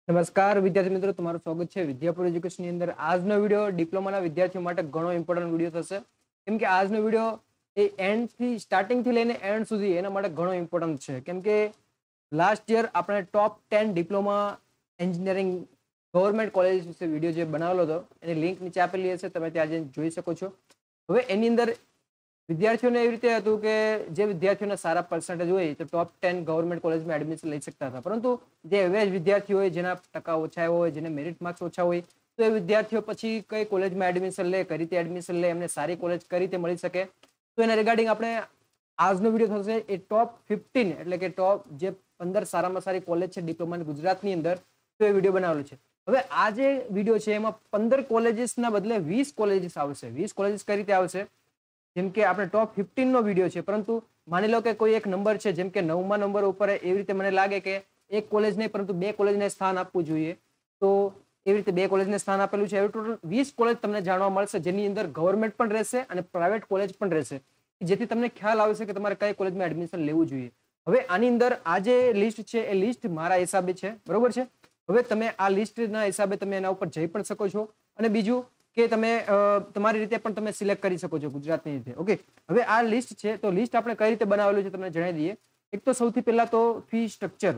નમસ્કાર વિદ્યાર્થી મિત્રો, તમારું સ્વાગત છે વિદ્યાપુર એજ્યુકેશનની અંદર. આજનો વિડીયો ડિપ્લોમાના વિદ્યાર્થીઓ માટે ઘણો ઇમ્પોર્ટન્ટ વિડીયો થશે, કેમ કે આજનો વિડીયો એ સ્ટાર્ટિંગથી લઈને એન્ડ સુધી એના માટે ઘણો ઇમ્પોર્ટન્ટ છે. કેમ કે લાસ્ટ યર આપણે top 10 diploma engineering government college વિશે વિડીયો જે બનાવેલો હતો એની લિંક નીચે આપેલી હશે, તમે ત્યાં જઈને જોઈ શકો છો. હવે એની અંદર વિદ્યાર્થીઓને એવી રીતે હતું કે જે વિદ્યાર્થીઓના સારા પર્સન્ટેજ હોય તો ટોપ 10 ગવર્મેન્ટ કોલેજમાં એડમિશન લઈ શકતા હતા, પરંતુ જે એવરેજ વિદ્યાર્થીઓ હોય, જેના ટકા ઓછા હોય, જેને મેરિટ માર્ક્સ ઓછા હોય, તો એ વિદ્યાર્થીઓ પછી કઈ કોલેજમાં એડમિશન લે, કઈ રીતે એડમિશન લે, એમને સારી કોલેજ કઈ રીતે મળી શકે, તો એના રિગાર્ડિંગ આપણે આજનો વિડીયો થશે. એ ટોપ 15 એટલે કે ટોપ જે 15 સારામાં સારી કોલેજ છે ડિપ્લોમાની ગુજરાતની અંદર, તો એ વિડીયો બનાવેલો છે. હવે આ જે વિડીયો છે એમાં 15 કોલેજીસના બદલે 20 કોલેજીસ આવશે. 20 કોલેજીસ કઈ રીતે આવશે? જેમ કે આપણે ટોપ 15 નો વિડીયો છે, પરંતુ માની લો કે કોઈ એક નંબર છે, જેમ કે 9મા નંબર ઉપર એવી રીતે મને લાગે કે એક કોલેજ નહીં પરંતુ 2 કોલેજને સ્થાન આપવું જોઈએ, તો એવી રીતે 2 કોલેજને સ્થાન આપેલું છે. એવી ટોટલ 20 કોલેજ તમને જાણવા મળશે, જેની અંદર ગવર્મેન્ટ પણ રહેશે અને પ્રાઇવેટ કોલેજ પણ રહેશે, જેથી તમને ખ્યાલ આવશે કે તમારે કઈ કોલેજમાં એડમિશન લેવું જોઈએ. હવે આની અંદર આ જે લિસ્ટ છે એ લિસ્ટ મારા હિસાબે છે, બરોબર છે. હવે તમે આ લિસ્ટના હિસાબે તમે એના ઉપર જઈ પણ શકો છો, અને બીજું કે તમે તમારી રીતે પણ તમે સિલેક્ટ કરી શકો છો ગુજરાતની રીતે. ઓકે, હવે આ લિસ્ટ છે, તો લિસ્ટ આપણે કઈ રીતે બનાવેલું છે તમને જણાવી દઈએ. એક તો સૌથી પહેલા તો ફી સ્ટ્રક્ચર.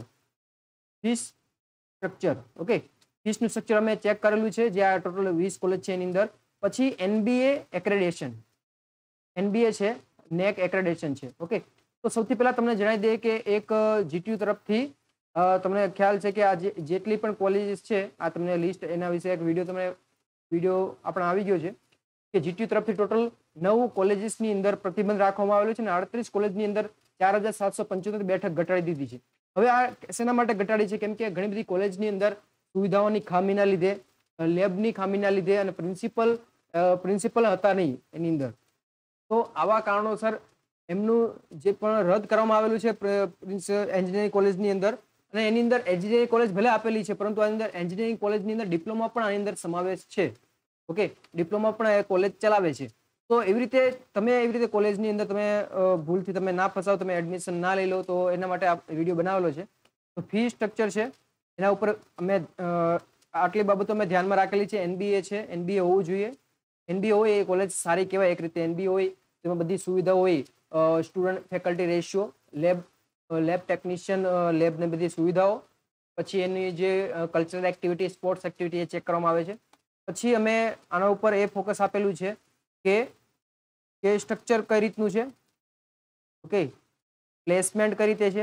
ઓકે, ફીસનું સ્ટ્રક્ચર અમે ચેક કરેલું છે, જે આ ટોટલ 20 કોલેજ છે એની અંદર. પછી એનબીએ એક્રેડિટેશન, એનબીએ છે, નેક એક્રેડિટેશન છે. ઓકે, તો સૌથી પહેલા તમને જણાવી દઈએ કે એક જીટીયુ તરફથી તમને ખ્યાલ છે કે આ જેટલી પણ કોલેજીસ છે, આ તમને લિસ્ટ એના વિશે એક વિડીયો આપણે આવી ગયો છે કે જીટીયુ તરફથી ટોટલ 9 કોલેજીસની અંદર પ્રતિબંધ રાખવામાં આવેલો છે અને 38 કોલેજની અંદર 4775 બેઠક ઘટાડી દીધી છે. હવે આ શેના માટે ઘટાડી છે? કેમ કે ઘણી બધી કોલેજની અંદર સુવિધાઓની ખામીના લીધે, લેબની ખામીના લીધે અને પ્રિન્સિપલ હતા નહીં એની અંદર, તો આવા કારણોસર એમનું જે પણ રદ કરવામાં આવેલું છે એન્જિનિયરિંગ કોલેજની અંદર. અને એની અંદર એન્જિનિયરિંગ કોલેજ ભલે આપેલી છે, પરંતુ આની અંદર એન્જિનિયરિંગ કોલેજની અંદર ડિપ્લોમા પણ આની અંદર સમાવેશ છે. ઓકે, ડિપ્લોમા પણ કોલેજ ચલાવે છે. તો એવી રીતે તમે એવી રીતે કોલેજની અંદર તમે ભૂલથી તમે ના ફસાવ, તમે એડમિશન ના લઈ લો, તો એના માટે આ વિડીયો બનાવેલો છે. તો ફી સ્ટ્રક્ચર છે, એના ઉપર અમે આટલી બાબતો અમે ધ્યાનમાં રાખેલી છે. એનબીએ છે, એનબીએ હોવું જોઈએ. એનબીએ હોય એ કોલેજ સારી કહેવાય એક રીતે. એનબીએ હોય તેમાં બધી સુવિધા હોય, student faculty ratio, lab technician, લેબની બધી સુવિધાઓ, પછી એની જે કલ્ચરલ એક્ટિવિટી, સ્પોર્ટ્સ એક્ટિવિટી એ ચેક કરવામાં આવે છે. પછી અમે આના ઉપર એ ફોકસ આપેલું છે કે સ્ટ્રક્ચર કઈ રીતનું છે, ઓકે, પ્લેસમેન્ટ કઈ રીતે છે.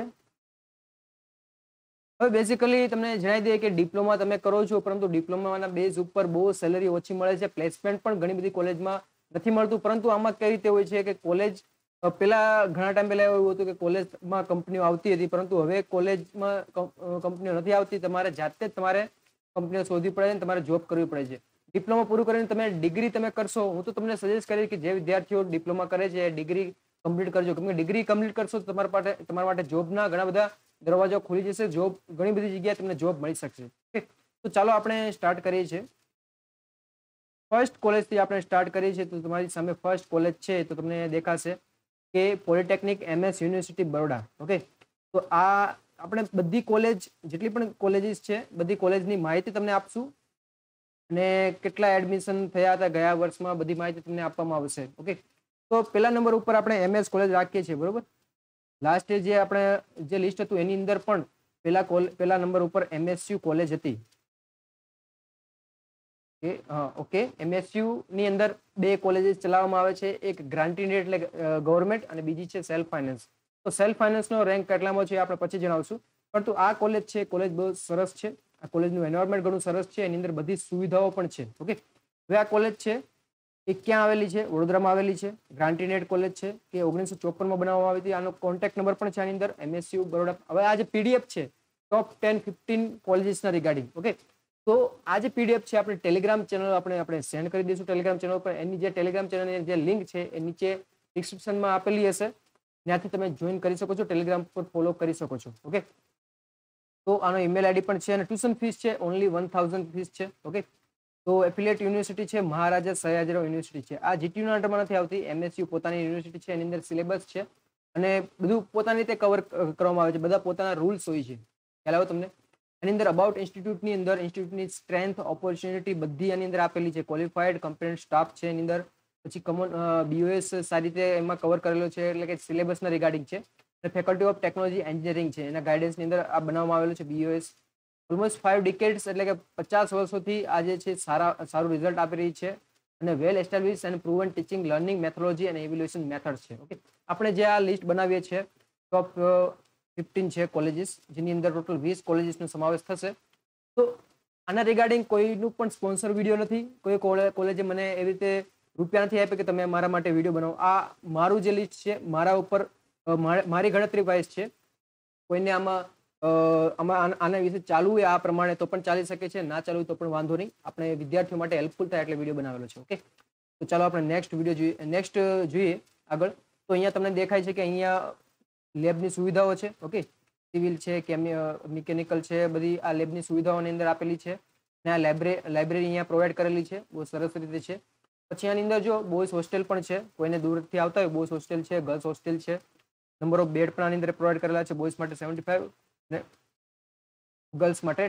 હવે બેઝિકલી તમને જણાવી દઈએ કે ડિપ્લોમા તમે કરો છો, પરંતુ ડિપ્લોમાના બેઝ ઉપર બહુ સેલરી ઓછી મળે છે. પ્લેસમેન્ટ પણ ઘણી બધી કોલેજમાં નથી મળતું. પરંતુ આમાં કઈ રીતે હોય છે કે કોલેજ પેલા ઘણા ટાઈમ પહેલા એવું હતું કે કોલેજમાં કંપનીઓ આવતી હતી, પરંતુ હવે કોલેજમાં કંપનીઓ નથી આવતી. તમારે જાતે જ તમારે કંપનીઓ શોધવી પડે છે, તમારે જોબ કરવી પડે છે. ડિપ્લોમા પૂરું કરીને તમે ડિગ્રી તમે કરશો, હું તો તમને સજેસ્ટ કરીશ કે જે વિદ્યાર્થીઓ ડિપ્લોમા કરે છે ડિગ્રી કમ્પ્લીટ કરજો. કેમ કે ડિગ્રી કમ્પ્લીટ કરશો તો તમારા માટે જોબના ઘણા બધા દરવાજા ખુલી જશે. જોબ ઘણી બધી જગ્યાએ તમને જોબ મળી શકશે. તો ચાલો આપણે સ્ટાર્ટ કરીએ છીએ. ફર્સ્ટ કોલેજથી આપણે સ્ટાર્ટ કરીએ છીએ. તો તમારી સામે ફર્સ્ટ કોલેજ છે, તો તમને દેખાશે કે polytechnic MS university Baroda. Okay, તો આ આપણે બધી કોલેજ, જેટલી પણ કોલેજીસ છે, બધી કોલેજની માહિતી તમને આપશું અને કેટલા એડમિશન થયા હતા ગયા વર્ષમાં, બધી માહિતી તમને આપવામાં આવશે. ઓકે, તો પહેલા નંબર ઉપર આપણે MS કોલેજ રાખીએ છીએ, બરોબર. લાસ્ટ જે આપણે જે લિસ્ટ હતું એની અંદર પણ પહેલા નંબર ઉપર MSU કોલેજ હતી. ઓકે, MSU ની અંદર 2 કોલેજીસ ચલાવવામાં આવે છે, એક ગ્રાન્ટેડ એટલે ગવર્મેન્ટ અને બીજી છે સેલ્ફ ફાઇનાન્સ. તો સેલ્ફ ફાઇનાન્સનો રેન્ક કેટલામાં છે આપણે પછી જણાવશું, પરંતુ આ કોલેજ છે, કોલેજ બહુ સરસ છે. આ કોલેજનું એન્વાયરમેન્ટ ઘણું સરસ છે, એની અંદર બધી સુવિધાઓ પણ છે. ઓકે, હવે આ કોલેજ છે એ ક્યાં આવેલી છે? વડોદરામાં આવેલી છે. ગ્રાન્ટેડ કોલેજ છે કે 1954માં બનાવવામાં આવી હતી. આનો કોન્ટેક્ટ નંબર પણ છે આની અંદર, MSU બરોડા. હવે આ જે PDF છે ટોપ 10-15 કોલેજીસના રિગાર્ડિંગ, ઓકે, તો આ જે PDF છે આપણે ટેલિગ્રામ ચેનલ આપણે સેન્ડ કરી દઈશું ટેલિગ્રામ ચેનલ પર. એની જે ટેલિગ્રામ ચેનલની જે લિંક છે એ નીચે ડિસ્ક્રિપ્શનમાં આપેલી હશે, ત્યાંથી તમે જોઈન કરી શકો છો, ટેલિગ્રામ પર ફોલો કરી શકો છો. ઓકે, તો આનો ઈમેલ આઈડી પણ છે અને ટ્યુશન ફીસ છે ઓનલી 1000 ફીસ છે. ઓકે, તો એફિલિયેટ યુનિવર્સિટી છે મહારાજા સયાજીરાવ યુનિવર્સિટી છે. આ જીટીયુના અંડરમાં નથી આવતી. MSU પોતાની યુનિવર્સિટી છે, એની અંદર સિલેબસ છે અને બધું પોતાની રીતે કવર કરવામાં આવે છે. બધા પોતાના રૂલ્સ હોય છે, ખ્યાલ આવે તમને. એની અંદર અબાઉટ ઇન્સ્ટિટ્યૂટની અંદર ઇન્સ્ટિટ્યૂટની સ્ટ્રેન્થ ઓપોર્ચ્યુનિટી બધી આની અંદર આપેલી છે. ક્વોલિફાઈડ કમ્પેટન્ટ સ્ટાફ છે એની અંદર. પછી કોમન બીઓએસ સારી રીતે એમાં કવર કરેલો છે, એટલે કે સિલેબસના રિગાર્ડિંગ છે. અને ફેકલ્ટી ઓફ ટેકનોલોજી એન્જિનિયરિંગ છે, એના ગાઈડન્સની અંદર આ બનાવવામાં આવેલું છે બીઓએસ. ઓલમોસ્ટ 5 ડિકેડ્સ એટલે કે 50 વર્ષોથી આ જે છે સારું રિઝલ્ટ આપી રહી છે. અને well establish and proven teaching learning methodology અને ઇવેલ્યુએશન મેથડ છે. ઓકે, આપણે જે આ લિસ્ટ બનાવીએ છીએ ટોપ 15 છે કોલેજીસ, જેની અંદર ટોટલ 20 કોલેજીસનો સમાવેશ થશે. તો આના રિગાર્ડિંગ કોઈનું પણ સ્પોન્સર વિડીયો નથી. કોઈ કોલેજે મને એવી રીતે રૂપિયા નથી આપ્યા કે તમે મારા માટે વિડીયો બનાવો. આ મારું જે લિસ્ટ છે મારા ઉપર મારી ગણતરી વાઇઝ છે. કોઈને આમાં આના વિશે ચાલવું હોય આ પ્રમાણે તો પણ ચાલી શકે છે, ના ચાલવું તો પણ વાંધો નહીં. આપણે વિદ્યાર્થીઓ માટે હેલ્પફુલ થાય એટલે વિડીયો બનાવેલો છે. ઓકે, તો ચાલો આપણે નેક્સ્ટ જોઈએ આગળ. તો અહીંયા તમને દેખાય છે કે અહીંયા લેબની સુવિધાઓ છે. ઓકે, સિવિલ છે, મિકેનિકલ છે, બધી આ લેબની સુવિધાઓની અંદર આપેલી છે. અને આ લાઇબ્રેરી અહીંયા પ્રોવાઈડ કરેલી છે, બહુ સરસ રીતે છે. પછી આની અંદર જો બોયઝ હોસ્ટેલ પણ છે, કોઈને દૂરથી આવતા હોય બોયઝ હોસ્ટેલ છે, ગર્લ્સ હોસ્ટેલ છે. નંબર ઓફ બેડ પણ આની અંદર પ્રોવાઈડ કરેલા છે. બોયઝ માટે 75 અને ગર્લ્સ માટે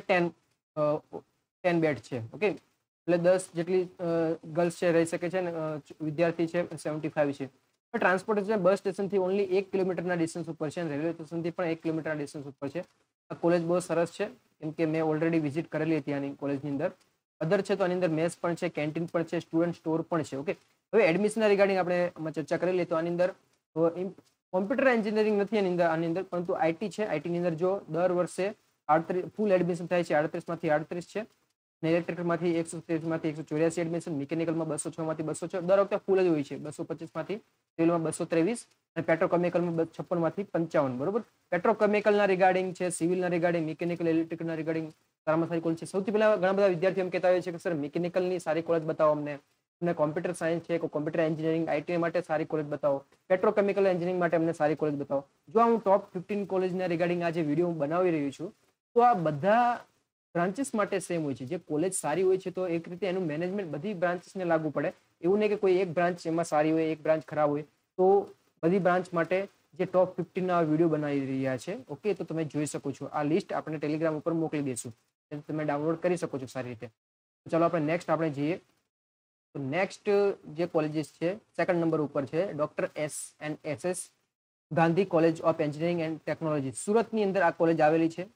10 બેડ છે. ઓકે, એટલે 10 જેટલી ગર્લ્સ છે રહી શકે છે અને વિદ્યાર્થી છે 75 છે. ટ્રાન્સપોર્ટેશન બસ સ્ટેશનથી ઓનલી 1 કિલોમીટરના ડિસ્ટન્સ ઉપર છે અને રેલવે સ્ટેશનથી પણ 1 કિલોમીટરના ડિસ્ટન્સ ઉપર છે. આ કોલેજ બહુ સરસ છે, કેમ કે મેં ઓલરેડી વિઝિટ કરેલી હતી આની કોલેજની અંદર. અધર છે તો આની અંદર મેસ પણ છે, કેન્ટીન પણ છે, સ્ટુડન્ટ સ્ટોર પણ છે. ઓકે, હવે એડમિશનના રિગાર્ડિંગ આપણે ચર્ચા કરી લઈએ તો આની અંદર કોમ્પ્યુટર એન્જિનિયરિંગ નથી આની અંદર, પરંતુ આઈટી છે. આઈટીની અંદર જો દર વર્ષે 38 ફૂલ એડમિશન થાય છે, 38માંથી 38 છે. અને ઇલેક્ટ્રિકલમાંથી 123માંથી 184 એડમિશન, મિકેનિકલમાં 206માંથી 206, દર વખતે ફૂલ જ હોય છે. 225માંથી, સિવિલમાં 223 અને પેટ્રોકેમિકલમાં 56માંથી 55. બરોબર, પેટ્રોકેમિકલના રિગાર્ડિંગ છે, સિવિલના રિગાર્ડિંગ, મિકેનિકલ ઇલેક્ટ્રિકલના રિગાર્ડિંગ સારામાં સારી કોલેજ છે. સૌથી પહેલા ઘણા બધા વિદ્યાર્થીઓ એમ કહેતા હોય છે કે સર મિકેનિકલની સારી કોલેજ બતાવો અમને કોમ્પ્યુટર સાયન્સ છે, કોમ્પ્યુટર એન્જિનિયરિંગ આઈટી માટે સારી કોલેજ બતાવો, પેટ્રોકેમિકલ એન્જિનિયરિંગ માટે અમને સારી કોલેજ બતાવો. જો હું ટોપ 15 કોલેજના રિગાર્ડિંગ આ જે વિડીયો હું બનાવી રહ્યો છું, તો આ બધા બ્રાન્ચીસ માટે સેમ હોય છે. જે કોલેજ સારી હોય છે તો એક રીતે એનું મેનેજમેન્ટ બધી બ્રાન્ચીસને લાગુ પડે. એવું નહીં કે કોઈ એક બ્રાન્ચ એમાં સારી હોય, એક બ્રાન્ચ ખરાબ હોય. તો બધી બ્રાન્ચ માટે જે ટોપ 15ના વિડીયો બનાવી રહ્યા છે. ઓકે, તો તમે જોઈ શકો છો. આ લિસ્ટ આપણે ટેલિગ્રામ ઉપર મોકલી દઈશું, તમે ડાઉનલોડ કરી શકો છો સારી રીતે. ચાલો આપણે નેક્સ્ટ જઈએ. તો નેક્સ્ટ જે કોલેજીસ છે સેકન્ડ નંબર ઉપર છે doctor S N S S Gandhi college of engineering and technology. સુરતની અંદર આ કોલેજ આવેલી છે.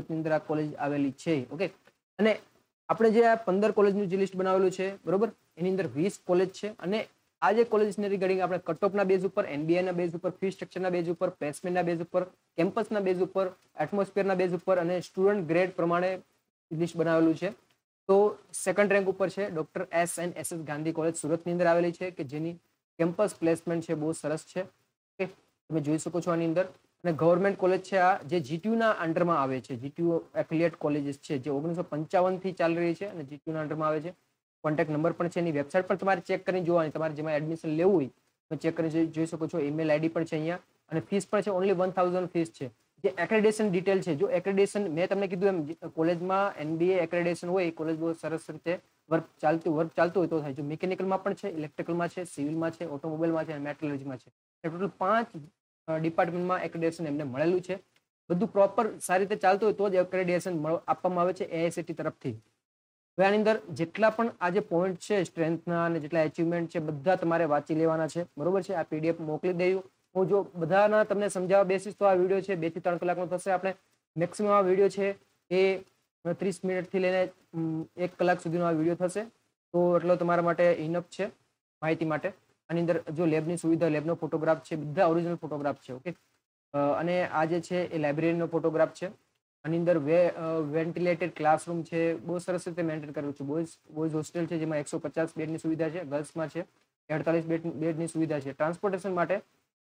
ઓકે, અને આપણે જે આ 15 કોલેજનું જે લિસ્ટ બનાવેલું છે બરોબર, એની અંદર 20 કોલેજ છે. અને આ જે કોલેજની રિગાર્ડિંગ આપણે કટઓફના બેઝ ઉપર, એનબીએના બેઝ ઉપર, ફી સ્ટ્રક્ચરના બેઝ ઉપર, પ્લેસમેન્ટના બેઝ ઉપર, કેમ્પસના બેઝ ઉપર, એટમોસ્ફિયરના બેઝ ઉપર અને સ્ટુડન્ટ ગ્રેડ પ્રમાણે લિસ્ટ બનાવેલું છે. તો સેકન્ડ રેન્ક ઉપર છે ડોક્ટર એસ.એન.એસ.એસ ગાંધી કોલેજ સુરતની અંદર આવેલી છે, કે જેની કેમ્પસ પ્લેસમેન્ટ છે બહુ સરસ છે. ઓકે, તમે જોઈ શકો છો આની અંદર. અને ગવર્મેન્ટ કોલેજ છે આ, જે જીટીયુના અંડરમાં આવે છે. જીટીયુ એફિલિયેટ કોલેજીસ છે, જે 1955 થી ચાલી રહી છે અને જીટીયુના અંડરમાં આવે છે. કોન્ટેક્ટ નંબર પણ છે, એની વેબસાઇટ પણ તમારે ચેક કરીને જોવાની. તમારે જેમાં એડમિશન લેવું હોય તમે ચેક કરીને જોઈ શકો છો. ઈમેલ આઈડી પણ છે અહીંયા, અને ફીસ પણ છે ઓનલી 1000 ફીસ છે. જે એક્રેડિટેશન ડિટેલ છે, જો એક્રેડિટેશન મેં તમને કીધું એમ કોલેજમાં એનબીએ એક્રેડિટેશન હોય, કોલેજ બહુ સરસ રીતે વર્ક ચાલતું હોય તો થાય. જો મિકેનિકલમાં પણ છે, ઇલેક્ટ્રિકલમાં છે, સિવિલમાં છે, ઓટોમોબાઈલમાં છે અને મેટલોજીમાં છે. ટોટલ 5 ડિપાર્ટમેન્ટમાં એક્રેડિટેશન એમને મળેલું છે. બધું પ્રોપર સારી રીતે ચાલતું હોય તો જ એક્રેડિટેશન આપવામાં આવે છે એઆઈસીટી તરફથી. હવે આની અંદર જેટલા પણ આ જે પોઈન્ટ છે સ્ટ્રેન્થના અને જેટલા અચીવમેન્ટ છે બધા તમારે વાંચી લેવાના છે. બરોબર છે, આ પીડીએફ મોકલી દઉં હું. જો બધાના તમને સમજાવવા બેસીશ તો આ વિડીયો છે 2 થી 3 કલાકનો થશે. આપણે મેક્સિમમ આ વિડીયો છે એ 30 મિનિટથી લઈને 1 કલાક સુધીનો આ વિડીયો થશે. તો એટલો તમારા માટે ઇનફ છે માહિતી માટે. આની અંદર જો લેબની સુવિધા, લેબનો ફોટોગ્રાફ છે, બધા ઓરિજિનલ ફોટોગ્રાફ છે. ઓકે, અને આ જે છે એ લાઇબ્રેરીનો ફોટોગ્રાફ છે. આની અંદર વેન્ટિલેટેડ ક્લાસરૂમ છે, બહુ સરસ રીતે મેન્ટેન કરેલું છે. બોયઝ હોસ્ટેલ છે, જેમાં 150 બેડની સુવિધા છે. ગર્લ્સમાં છે 48 બેડની સુવિધા છે. ટ્રાન્સપોર્ટેશન માટે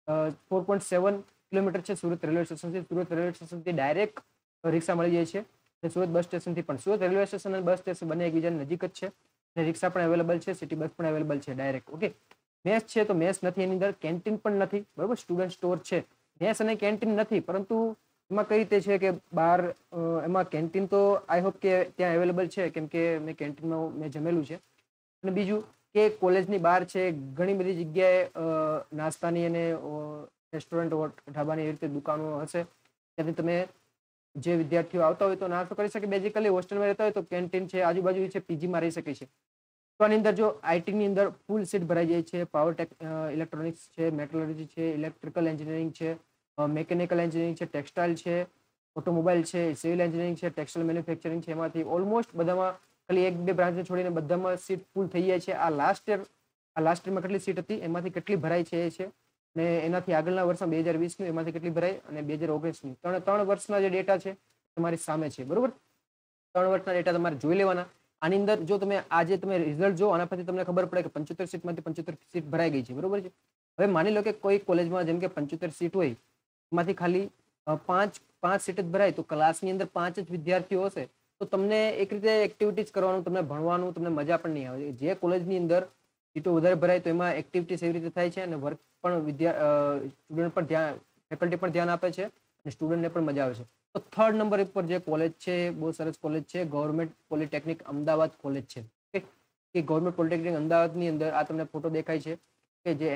4.7 કિલોમીટર છે સુરત રેલવે સ્ટેશનથી. સુરત રેલવે સ્ટેશનથી ડાયરેક્ટ રિક્ષા મળી જાય છે. અને સુરત બસ સ્ટેશનથી પણ. સુરત રેલવે સ્ટેશન અને બસ સ્ટેશન બંને એકબીજાની નજીક જ છે. અને રિક્ષા પણ અવેલેબલ છે, સિટી બસ પણ અવેલેબલ છે ડાયરેક્ટ. ઓકે, મેસ છે તો મેસ નથી એની અંદર, કેન્ટીન પણ નથી. બરોબર, સ્ટુડન્ટ સ્ટોર છે. મેસ અને કેન્ટીન નથી, પરંતુ એમાં કઈ રીતે છે કે બહાર એમાં કેન્ટીન તો આઈ હોપ કે ત્યાં અવેલેબલ છે, કેમ કે મેં કેન્ટીનમાં મેં જમેલું છે. અને બીજું કે કોલેજની બહાર છે ઘણી બધી જગ્યાએ નાસ્તાની અને રેસ્ટોરન્ટ ઢાબાની એવી રીતે દુકાનો હશે, ત્યાંથી તમે જે વિદ્યાર્થીઓ આવતા હોય તો નાસ્તો કરી શકે. બેઝિકલી હોસ્ટેલમાં રહેતા હોય તો કેન્ટીન છે, આજુબાજુ છે, પીજીમાં રહી શકે છે. તો આની અંદર જો આઈટીની અંદર ફૂલ સીટ ભરાઈ જાય છે. પાવર ઇલેક્ટ્રોનિક્સ છે, મેટલર્જી છે, ઇલેક્ટ્રિકલ એન્જિનિયરિંગ છે, મેકેનિકલ એન્જિનિયરિંગ છે, ટેક્સટાઇલ છે, ઓટોમોબાઈલ છે, સિવિલ એન્જિનિયરિંગ છે, ટેક્સટાઇલ મેન્યુફેક્ચરિંગ છે. એમાંથી ઓલમોસ્ટ બધામાં ખાલી એક બે બ્રાન્ચને છોડીને બધામાં સીટ ફૂલ થઈ જાય છે. આ લાસ્ટ યરમાં કેટલી સીટ હતી એમાંથી કેટલી ભરાઈ છે એ છે, અને એનાથી આગળના વર્ષમાં 2020નું એમાંથી કેટલી ભરાઈ, અને 2019નું ત્રણ વર્ષના જે ડેટા છે તમારી સામે છે. બરોબર, 3 વર્ષના ડેટા તમારે જોઈ લેવાના. આની અંદર જો તમે આજે તમે રિઝલ્ટ જો આના પરથી તમને ખબર પડે કે 75 સીટમાંથી 75 સીટ ભરાઈ ગઈ છે. બરોબર છે. હવે માની લો કે કોઈ કોલેજમાં જેમ કે 75 સીટ હોય, એમાંથી ખાલી પાંચ સીટ જ ભરાય, તો ક્લાસની અંદર 5 જ વિદ્યાર્થીઓ હશે તો તમને એક રીતે એક્ટિવિટીઝ કરવાનું, તમને ભણવાનું, તમને મજા પણ નહીં આવે. જે કોલેજની અંદર સીટો વધારે ભરાય તો એમાં એક્ટિવિટીઝ એવી રીતે થાય છે, અને વર્ક પણ સ્ટુડન્ટ પણ ધ્યાન, ફેકલ્ટી પણ ધ્યાન આપે છે, અને સ્ટુડન્ટને પણ મજા આવે છે. તો 3rd નંબર ઉપર જે કોલેજ છે, બહુ સરસ કોલેજ છે, ગવર્મેન્ટ પોલિટેકનિક અમદાવાદ કોલેજ છે. કે ગવર્મેન્ટ પોલિટેકનિક અમદાવાદની અંદર આ તમને ફોટો દેખાય છે કે જે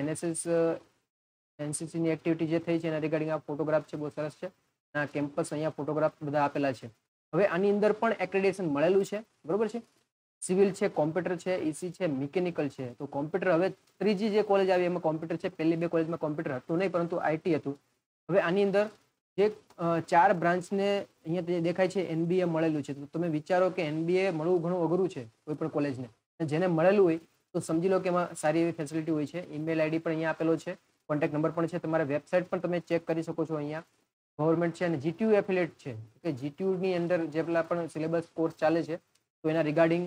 એનસીસીની એક્ટિવિટી જે થઈ છે એના રિગાર્ડિંગ આ ફોટોગ્રાફ છે, બહુ સરસ છે. આ કેમ્પસ અહીંયા ફોટોગ્રાફ બધા આપેલા છે. હવે આની અંદર પણ એક્રેડિટેશન મળેલું છે. બરોબર છે. સિવિલ છે, કોમ્પ્યુટર છે, ઈસી છે, મિકેનિકલ છે. તો કોમ્પ્યુટર હવે ત્રીજી જે કોલેજ આવી એમાં કોમ્પ્યુટર છે. પહેલી બે કોલેજમાં કોમ્પ્યુટર હતું નહીં, પરંતુ આઈટી હતું. હવે આની અંદર જે 4 બ્રાન્ચને અહીંયા દેખાય છે એનબીએ મળેલું છે. તો તમે વિચારો કે એનબીએ મળવું ઘણું અઘરું છે કોઈ પણ કોલેજને. જેને મળેલું હોય તો સમજી લો કે એમાં સારી એવી ફેસિલિટી હોય છે. ઈમેલ આઈડી પણ અહીંયા આપેલો છે, કોન્ટેક્ટ નંબર પણ છે, તમારા વેબસાઇટ પણ તમે ચેક કરી શકો છો. અહીંયા ગવર્મેન્ટ છે અને જીટીયુ એફિલિએટ છે કે જીટીયુની અંદર જેટલા પણ સિલેબસ કોર્સ ચાલે છે તો એના રિગાર્ડિંગ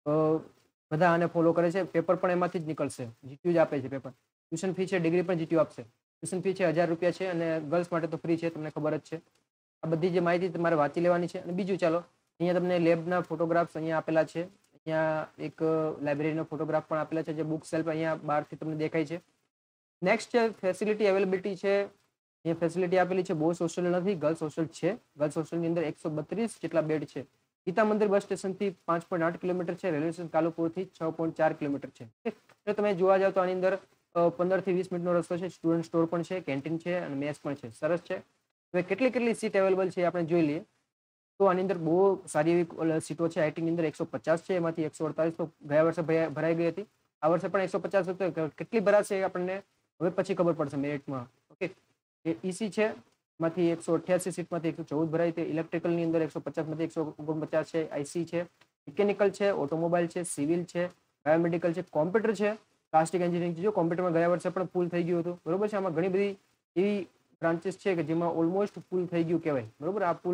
બધા આને ફોલો કરે છે. પેપર પણ એમાંથી જ નીકળશે, જીટીયુ જ આપે છે પેપર. ટ્યુશન ફી છે, ડિગ્રી પણ જીટીયુ આપશે. ટ્યુશન ફી છે 1000 રૂપિયા છે, અને ગર્લ્સ માટે તો ફ્રી છે, તમને ખબર જ છે. આ બધી જે માહિતી તમારે વાંચી લેવાની છે. અને બીજું, ચાલો અહીંયા તમને લેબના ફોટોગ્રાફ્સ અહીંયા આપેલા છે. અહીંયા એક લાઇબ્રેરીનો ફોટોગ્રાફ પણ આપેલા છે, જે બુક સેલ્ફ અહીંયા બહારથી તમને દેખાય છે. નેક્સ્ટ છે ફેસિલિટી અવેલેબિલિટી છે. અહીંયા ફેસિલિટી આપેલી છે. બોયઝ હોસ્ટેલ નથી, ગર્લ્સ હોસ્ટેલ છે. ગર્લ્સ હોસ્ટેલની અંદર 132 જેટલા બેડ છે. ગીતા મંદિર બસ સ્ટેશનથી 5.8 કિલોમીટર છે. રેલવે સ્ટેશન કાલુપુરથી 6.4 કિલોમીટર છે. જો તમે જોવા જાવ તો આની અંદર 15 થી 20 મિનિટનો રસ્તો છે. સ્ટુડન્ટ સ્ટોર પણ છે, કેન્ટીન છે, અને મેસ પણ છે. સરસ છે. હવે કેટલી સીટ અવેલેબલ છે આપણે જોઈ લઈએ. તો આની અંદર બહુ સારી એવી સીટો છે. આઈટીની અંદર 150 છે, એમાંથી 148 તો ગયા વર્ષે ભરાઈ ગઈ હતી. આ વર્ષે પણ 150 હતો. કેટલી ભરાશે એ આપણને હવે પછી ખબર પડશે મેરિટમાં. ઓકે, એ ઈસી છે, માંથી 188 સીટમાંથી 114 ભરાઈ હતી. ઇલેક્ટ્રિકલની અંદર 150 માંથી 149 છે. આઈસી છે, મિકેનિકલ છે, ઓટોમોબાઈલ છે, સિવિલ છે, બાયોમેડિકલ છે, કોમ્પ્યુટર છે, પ્લાસ્ટિક એન્જિનિયરિંગ છે. જો કોમ્પ્યુટરમાં ગયા વર્ષે પણ ફૂલ થઈ ગયું હતું. બરોબર છે. આમાં ઘણી બધી એવી બ્રાન્ચીસ છે કે જેમાં ઓલમોસ્ટ ફૂલ થઈ ગયું કહેવાય. બરોબર, આ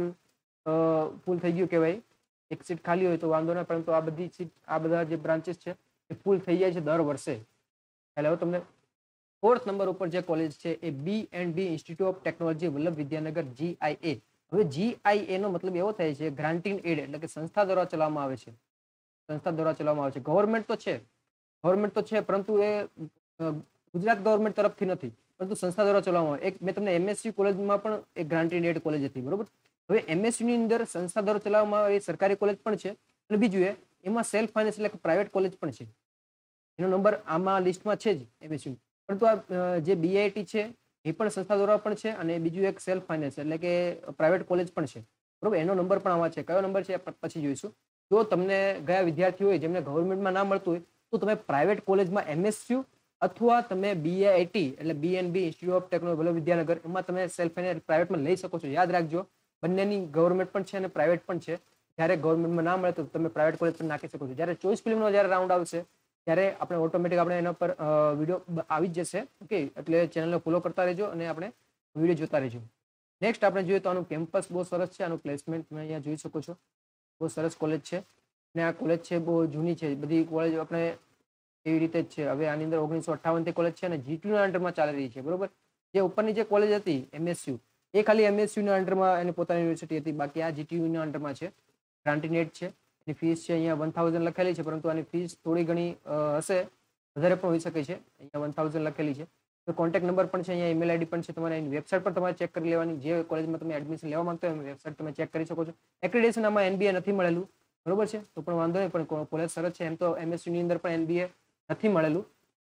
ફૂલ થઈ ગયું કહેવાય. એક સીટ ખાલી હોય તો વાંધો ના, પરંતુ આ બધી સીટ, આ બધા જે બ્રાન્ચીસ છે એ ફૂલ થઈ જાય છે દર વર્ષે. એટલે હવે તમને 4th નંબર ઉપર જે કોલેજ છે એ B&B institute of technology Vallabh Vidyanagar GIA. હવે GIA નો મતલબ એવો થાય છે ગ્રાન્ટિંગ એડ, એટલે કે સંસ્થા દ્વારા ચલાવવામાં આવે છે. સંસ્થા દ્વારા ચલાવવામાં આવે છે. ગવર્મેન્ટ તો છે, પરંતુ એ ગુજરાત ગવર્મેન્ટ તરફથી નથી, પરંતુ સંસ્થા દ્વારા ચલાવવામાં આવે. એક મેં તમને MSU કોલેજમાં પણ એક ગ્રાન્ટેડ એડ કોલેજ હતી. બરોબર. હવે MSU ની અંદર સંસ્થા દ્વારા ચલાવવામાં આવે એ સરકારી કોલેજ પણ છે, અને બીજું એમાં સેલ્ફ ફાઇનાન્સ એટલે કે પ્રાઇવેટ કોલેજ પણ છે. એનો નંબર આમાં લિસ્ટમાં છે જ MSU. પરંતુ આ જે BIT છે એ પણ સંસ્થા દ્વારા પણ છે, અને બીજું એક સેલ્ફ ફાઇનાન્સ એટલે કે પ્રાઇવેટ કોલેજ પણ છે. બરોબર. એનો નંબર પણ આમાં છે. કયો નંબર છે પછી જોઈશું. જો તમને ગયા વિદ્યાર્થીઓ હોય જેમને ગવર્મેન્ટમાં ના મળતું હોય તો તમે પ્રાઇવેટ કોલેજમાં MSU અથવા તમે BIT એટલે B&B institute of technology Vallabh Vidyanagar, એમાં તમે સેલ્ફ ફાઇનાન્સ પ્રાઇવેટમાં લઈ શકો છો. યાદ રાખજો, બંનેની ગવર્મેન્ટ પણ છે અને પ્રાઇવેટ પણ છે. જ્યારે ગવર્મેન્ટમાં ના મળે તો તમે પ્રાઇવેટ કોલેજ પણ નાખી શકો છો. જ્યારે ચોઇસ ફિલ્મનો જ્યારે રાઉન્ડ આવશે ત્યારે આપણે ઓટોમેટિક આપણે એના પર વિડીયો આવી જ જશે. ઓકે, એટલે ચેનલને ફોલો કરતા રહેજો અને આપણે વિડીયો જોતા રહેજો. નેક્સ્ટ આપણે જોઈએ તો આનું કેમ્પસ બહુ સરસ છે. આનું પ્લેસમેન્ટ તમે અહીંયા જોઈ શકો છો. બહુ સરસ કોલેજ છે, અને આ કોલેજ છે બહુ જૂની છે. બધી કોલેજ આપણે એવી રીતે જ છે. હવે આની અંદર 1958 થી કોલેજ છે, અને જીટીયુના અંડરમાં ચાલી રહી છે. બરોબર. જે ઉપરની જે કોલેજ હતી MSU, એ ખાલી MSUના અંડરમાં એની પોતાની યુનિવર્સિટી હતી. બાકી આ જીટીયુના અંડરમાં છે. ગ્રાન્ટેડ છે. એની ફીસ છે અહીંયા 1000 લખેલી છે, પરંતુ આની ફીસ થોડી ઘણી હશે, વધારે પણ હોઈ શકે છે. અહીંયા 1000 લખેલી છે. તો કોન્ટેક્ટ નંબર પણ છે, અહીંયા ઈમેલ આઈડી પણ છે. તમારે એની વેબસાઇટ પર તમારે ચેક કરી લેવાની. જે કોલેજમાં તમે એડમિશન લેવા માંગતો હોય વેબસાઇટ તમે ચેક કરી શકો છો. એક્રેડિટેશન આમાં NBA નથી મળેલું. બરોબર છે. તો પણ વાંધો નહીં, પણ કોલેજ સરસ છે. એમ તો MSU ની અંદર પણ NBA નથી મળેલું,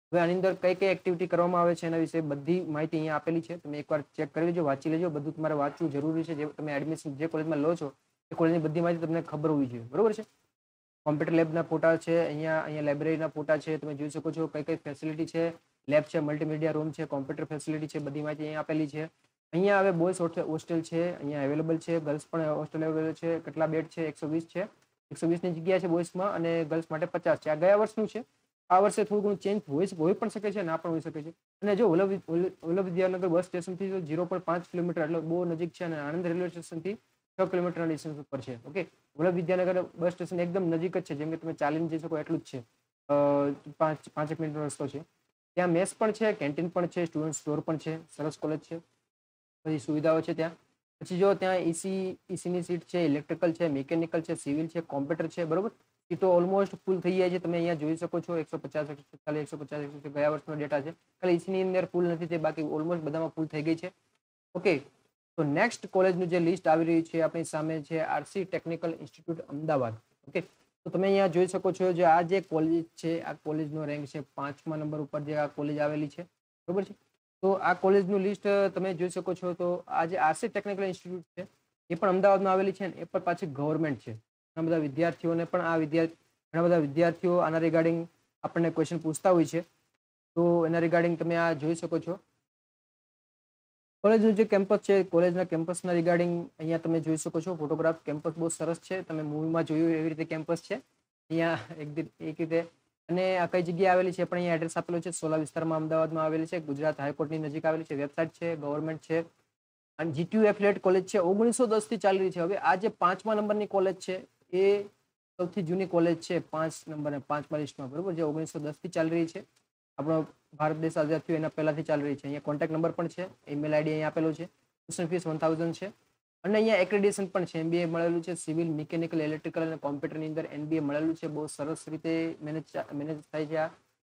હવે આની અંદર કઈ કઈ એક્ટિવિટી કરવામાં આવે છે એના વિશે બધી માહિતી અહીંયા આપેલી છે. તમે એકવાર ચેક કરી લેજો, વાંચી લેજો. બધું તમારે વાંચવું જરૂરી છે. જે તમે એડમિશન જે કોલેજમાં લો છો એ કોલેજની બધી માહિતી તમને ખબર હોવી જોઈએ, બરોબર છે. કોમ્પ્યુટર લેબના ફોટા છે, અહીંયા લાઇબ્રેરીના ફોટા છે, તમે જોઈ શકો છો કઈ કઈ ફેસિલિટી છે, લેબ છે, મલ્ટીમીડિયા રૂમ છે, કોમ્પ્યુટર ફેસિલિટી છે, બધી માહિતી અહીંયા આપેલી છે. અહીંયા હવે બોયઝ હોસ્ટેલ છે, અહીંયા અવેલેબલ છે. ગર્લ્સ પણ હોસ્ટેલ અવેલેબલ છે. કેટલા બેડ છે? 120 છે. 120ની જગ્યા છે બોયઝમાં અને ગર્લ્સ માટે 50 છે. આ ગયા વર્ષનું છે. આ વર્ષે થોડું ઘણું ચેન્જ હોઈ પણ શકે છે, ના પણ હોઈ શકે છે. અને જો વલ્લભ વિદ્યાનગર બસ સ્ટેશનથી 0.5 કિલોમીટર એટલે બહુ નજીક છે. અને આણંદ રેલવે સ્ટેશનથી 6 કિલોમીટરના ડિસ્ટન્સ ઉપર છે. Okay, Vallabh Vidyanagar bus station એકદમ નજીક જ છે, જેમ કે તમે ચાલીને જઈ શકો એટલું જ છે. 5 મિનિટનો રસ્તો છે. ત્યાં મેસ પણ છે, કેન્ટીન પણ છે, સ્ટુડન્ટ સ્ટોર પણ છે. સરસ કોલેજ છે, બધી સુવિધાઓ છે ત્યાં. પછી જો ત્યાં એસીની સીટ છે, ઇલેક્ટ્રિકલ છે, મિકેનિકલ છે, સિવિલ છે, કોમ્પ્યુટર છે, બરોબર. એ તો ઓલમોસ્ટ ફૂલ થઈ જાય છે. તમે અહીંયા જોઈ શકો છો 150 150 ગયા વર્ષનો ડેટા છે. ખાલી એસીની અંદર ફૂલ નથી થઈ, બાકી ઓલમોસ્ટ બધામાં ફૂલ થઈ ગઈ છે. ઓકે, તો નેક્સ્ટ કોલેજનું જે લિસ્ટ આવી રહ્યું છે આપણી સામે છે RC technical institute Ahmedabad. Okay, તો તમે અહીંયા જોઈ શકો છો જે આ જે કોલેજ છે, આ કોલેજનો રેન્ક છે 5મા નંબર ઉપર જે આ કોલેજ આવેલી છે, બરોબર છે. તો આ કોલેજનું લિસ્ટ તમે જોઈ શકો છો. તો આ જે આરસી ટેકનિકલ ઇન્સ્ટિટ્યૂટ છે એ પણ અમદાવાદમાં આવેલી છે, એ પણ પાછી ગવર્મેન્ટ છે. ઘણા બધા વિદ્યાર્થીઓને પણ ઘણા બધા વિદ્યાર્થીઓ આના રિગાર્ડિંગ આપણને ક્વેશ્ચન પૂછતા હોય છે. તો એના રિગાર્ડિંગ તમે આ જોઈ શકો છો. કોલેજનું જે કેમ્પસ છે, કોલેજના કેમ્પસના રિગાર્ડિંગ અહીંયા તમે જોઈ શકો છો. ફોટોગ્રાફ કેમ્પસ બહુ સરસ છે. તમે મૂવીમાં જોયું એવી રીતે કેમ્પસ છે અહીંયા એક રીતે. અને આ કઈ જગ્યાએ આવેલી છે પણ અહીંયા એડ્રેસ આપેલું છે. સોલા વિસ્તારમાં અમદાવાદમાં આવેલી છે. ગુજરાત હાઈકોર્ટની નજીક આવેલી છે. વેબસાઇટ છે, ગવર્મેન્ટ છે. અને જીટીયુ એફિલિએટ કોલેજ છે. 1910 થી ચાલી રહી છે. હવે આ જે 5મા નંબરની કોલેજ છે એ સૌથી જૂની કોલેજ છે 5 નંબર 5મા લિસ્ટમાં, બરોબર. જે 1910 થી ચાલી રહી છે. આપણો ભારત દેશ આઝાદ થયો એના પહેલાથી ચાલી રહી છે. અહીંયા કોન્ટેક્ટ નંબર પણ છે, ઈમેલ આઈડી અહીંયા આપેલો છે. ટ્યુશન ફીસ 1000 છે. અને અહીંયા એક્રેડિટેશન પણ છે. એમબીએ મળેલું છે. સિવિલ, મિકેનિકલ, ઇલેક્ટ્રિકલ અને કોમ્પ્યુટરની અંદર એનબીએ મળેલું છે. બહુ સરસ રીતે મેનેજ થાય છે.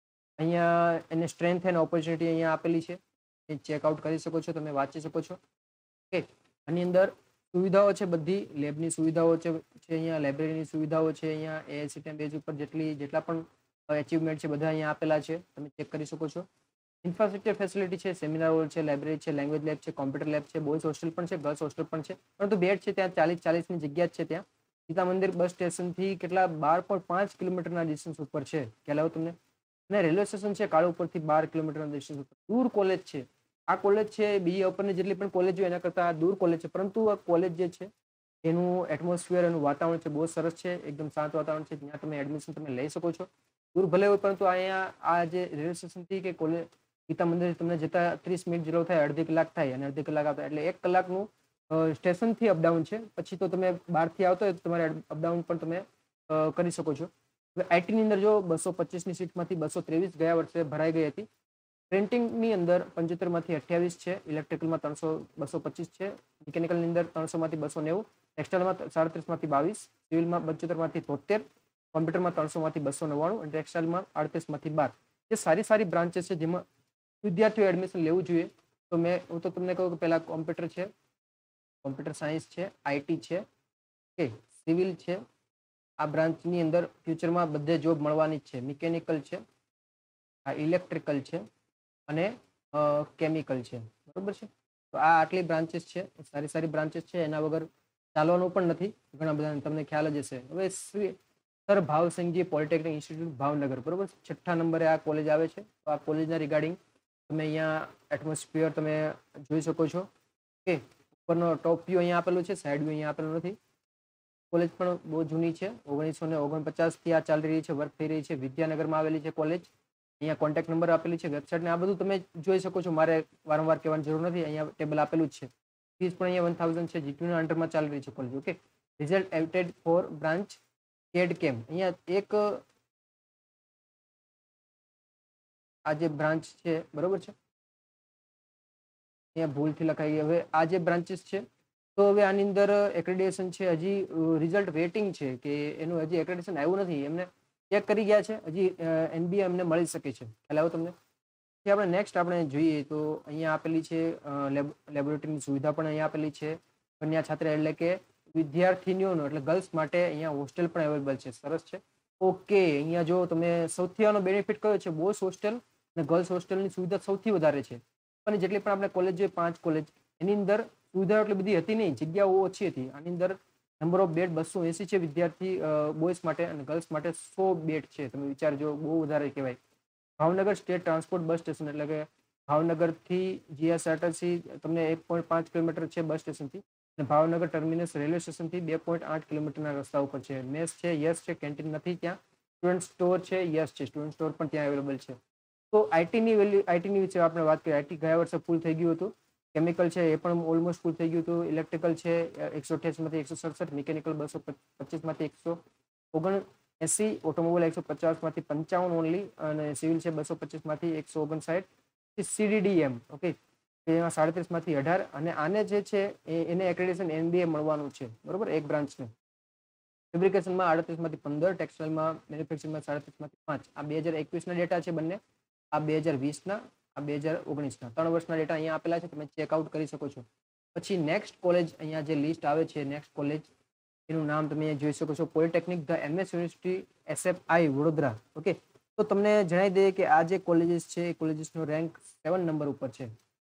અહીંયા એને સ્ટ્રેન્થ એન્ડ ઓપોર્ચ્યુનિટી અહીંયા આપેલી છે. એ ચેકઆઉટ કરી શકો છો, તમે વાંચી શકો છો. ઓકે, આની અંદર સુવિધાઓ છે, બધી લેબની સુવિધાઓ છે. અહીંયા લાઇબ્રેરીની સુવિધાઓ છે. અહીંયા એઆઈસીટીએમ બેઝ ઉપર જેટલા પણ અચીવમેન્ટ છે બધા અહીંયા આપેલા છે, તમે ચેક કરી શકો છો. ઇન્ફ્રાસ્ટ્રક્ચર ફેસિલિટી છે, સેમિનાર હોલ છે, લાઇબ્રેરી છે, લેંગ્વેજ લેબ છે, કોમ્પ્યુટર લેબ છે, બોયઝ હોસ્ટેલ પણ છે, ગર્લ્સ હોસ્ટેલ પણ છે. પરંતુ બેડ છે ત્યાં 40-40ની જગ્યા જ છે. ત્યાં સીતા મંદિર બસ સ્ટેશનથી કેટલા 12.5 કિલોમીટરના ડિસ્ટન્સ ઉપર છે, ખ્યાલ આવ્યો તમને. અને રેલવે સ્ટેશન છે કાળુ ઉપરથી 12 કિલોમીટરના ડિસ્ટન્સ ઉપર. દૂર કોલેજ છે આ કોલેજ છે. બીજી ઉપરની જેટલી પણ કોલેજ હોય એના કરતા દૂર કોલેજ છે. પરંતુ આ કોલેજ જે છે એનું એટમોસ્ફિયર, એનું વાતાવરણ છે બહુ સરસ છે. એકદમ શાંત વાતાવરણ છે. ત્યાં તમે એડમિશન તમે લઈ શકો છો. દૂર ભલે હોય પરંતુ અહીંયા આ જે રેલવે સ્ટેશનથી કે કોલેજ ગીતા મંદિર તમને જતા 30 મિનિટ જેટલો થાય, અડધી કલાક થાય. અને અડધી કલાક આવતા એટલે 1 કલાકનું સ્ટેશનથી અપડાઉન છે. પછી તો તમે બહારથી આવતો હોય તો તમારે અપડાઉન પણ તમે કરી શકો છો. હવે આઈટીની અંદર જો 225ની સીટમાંથી 223 ગયા વર્ષે ભરાઈ ગઈ હતી. પ્રિન્ટિંગની અંદર 75માંથી 28 છે. ઇલેક્ટ્રિકલમાં 225 છે. મિકેનિકલની અંદર 300માંથી 290. ટેક્સટાઇલમાં 37માંથી 22. સિવિલમાં 75માંથી 73. કોમ્પ્યુટરમાં 300માંથી 299 અને ટેક્સટાઇલમાં 38માંથી 12. જે સારી બ્રાન્ચેસ છે જેમાં વિદ્યાર્થીઓ એડમિશન લેવું જોઈએ. તો હું તો તમને કહું કે પહેલા કોમ્પ્યુટર છે, કોમ્પ્યુટર સાયન્સ છે, આઈટી છે, ઓકે, સિવિલ છે. આ બ્રાન્ચની અંદર ફ્યુચરમાં બધે જોબ મળવાની જ છે. મિકેનિકલ છે, આ ઇલેક્ટ્રિકલ છે અને કેમિકલ છે, બરોબર છે. તો આ આટલી બ્રાન્ચેસ છે, સારી બ્રાન્ચેસ છે. એના વગર ચાલવાનું પણ નથી. ઘણા બધા તમને ખ્યાલ જ હશે. હવે sir Bhavsinhji polytechnic institute Bhavnagar, બરોબર. 6ઠ્ઠા નંબરે આ કોલેજ આવે છે. તો આ કોલેજના રિગાર્ડિંગ તમે અહીંયા એટમોસ્ફિયર તમે જોઈ શકો છો. ઓકે, ઉપરનો ટોપ વ્યૂ અહીંયા આપેલું છે, સાઈડ વ્યૂ અહીંયા આપેલું નથી. કોલેજ પણ બહુ જૂની છે. 1949થી આ ચાલી રહી છે, વર્ક થઈ રહી છે. વિદ્યાનગરમાં આવેલી છે કોલેજ. અહીંયા કોન્ટેક્ટ નંબર આપેલી છે, વેબસાઇટ ને આ બધું તમે જોઈ શકો છો. મારે વારંવાર કહેવાની જરૂર નથી. અહીંયા ટેબલ આપેલું જ છે. ફીસ પણ અહીંયા 1000 છે. જીટીયુના અંડરમાં ચાલી રહી છે college. Okay, result awaited for branch CAD CAM. અહીંયા એક આ જે બ્રાન્ચ છે, બરોબર છે, અહીંયા ભૂલથી લખાઈ ગઈ. હવે આ જે બ્રાન્ચીસ છે તો હવે આની અંદર એક્રેડિટેશન છે. હજી રિઝલ્ટ વેટિંગ છે કે એનું હજી એક્રેડિટેશન આવ્યું નથી. એમને ચેક કરી ગયા છે. હજી એનબીએ અમને મળી શકે છે. ખ્યાલ આવ્યો તમને. આપણે નેક્સ્ટ આપણે જોઈએ તો અહીંયા આપેલી છે લેબોરેટરીની સુવિધા પણ અહીંયા આપેલી છે. કન્યા છાત્ર એટલે કે વિદ્યાર્થીનીઓનો એટલે ગર્લ્સ માટે અહીંયા હોસ્ટેલ પણ અવેલેબલ છે. સરસ છે. ઓકે, અહીંયા જો તમે સૌથી આનો બેનિફિટ કયો છે, બોયઝ હોસ્ટેલ અને ગર્લ્સ હોસ્ટેલની સુવિધા સૌથી વધારે છે. અને જેટલી પણ આપણે કોલેજ જોઈએ 5 કોલેજ, એની અંદર સુવિધાઓ એટલી બધી હતી નહીં, જગ્યાઓ ઓછી હતી. આની અંદર નંબર ઓફ બેડ 280 છે વિદ્યાર્થી બોયઝ માટે, અને ગર્લ્સ માટે 100 બેડ છે. તમે વિચારજો, બહુ વધારે કહેવાય. Bhavnagar state transport bus station, એટલે કે ભાવનગરથી જીએસઆરટીસી તમને 1.5 કિલોમીટર છે બસ સ્ટેશનથી, અને ભાવનગર ટર્મિનસ રેલવે સ્ટેશનથી 2.8 કિલોમીટરના રસ્તા ઉપર છે. મેસ છે, યસ છે. કેન્ટીન નથી ત્યાં. સ્ટુડન્ટ સ્ટોર છે, યસ છે. સ્ટુડન્ટ સ્ટોર પણ ત્યાં અવેલેબલ છે. તો આઈટીની વિશે આપણે વાત કરીએ. આઈટી ગયા વર્ષે ફૂલ થઈ ગયું હતું. કેમિકલ છે એ પણ ઓલમોસ્ટ ફૂલ થઈ ગયું હતું. ઇલેક્ટ્રિકલ છે 188 માંથી 167, મિકેનિકલ 225 માંથી 179, ઓટોમોબાઈલ 150 માંથી 55 ઓનલી, અને સિવિલ છે 225 માંથી 159, સીડીડીએમ ઓકે એમાં 37 માંથી 18, અને આને જે છે એને એક્રેડિટેશન એનબીએ મળવાનું છે, બરોબર, એક બ્રાન્ચને. ફેબ્રિકેશનમાં 38 માંથી 15, ટેક્સટાઇલમાં મેન્યુફેક્ચરિંગમાં 37 માંથી 5. આ 2021 ના ડેટા છે બંને. આ 2020 ના, આ 2019 ના 3 વર્ષના ડેટા અહીંયા આપેલા છે, તમે ચેકઆઉટ કરી શકો છો. પછી નેક્સ્ટ કોલેજ અહીંયા જે લિસ્ટ આવે છે, નેક્સ્ટ કોલેજ એનું નામ તમે જોઈ શકો છો, polytechnic the MS university SFI Vadodara. Okay, તો તમને જણાવી દઈએ કે આ જે કોલેજીસ છે એ કોલેજીસનો રેન્ક 7 નંબર ઉપર છે,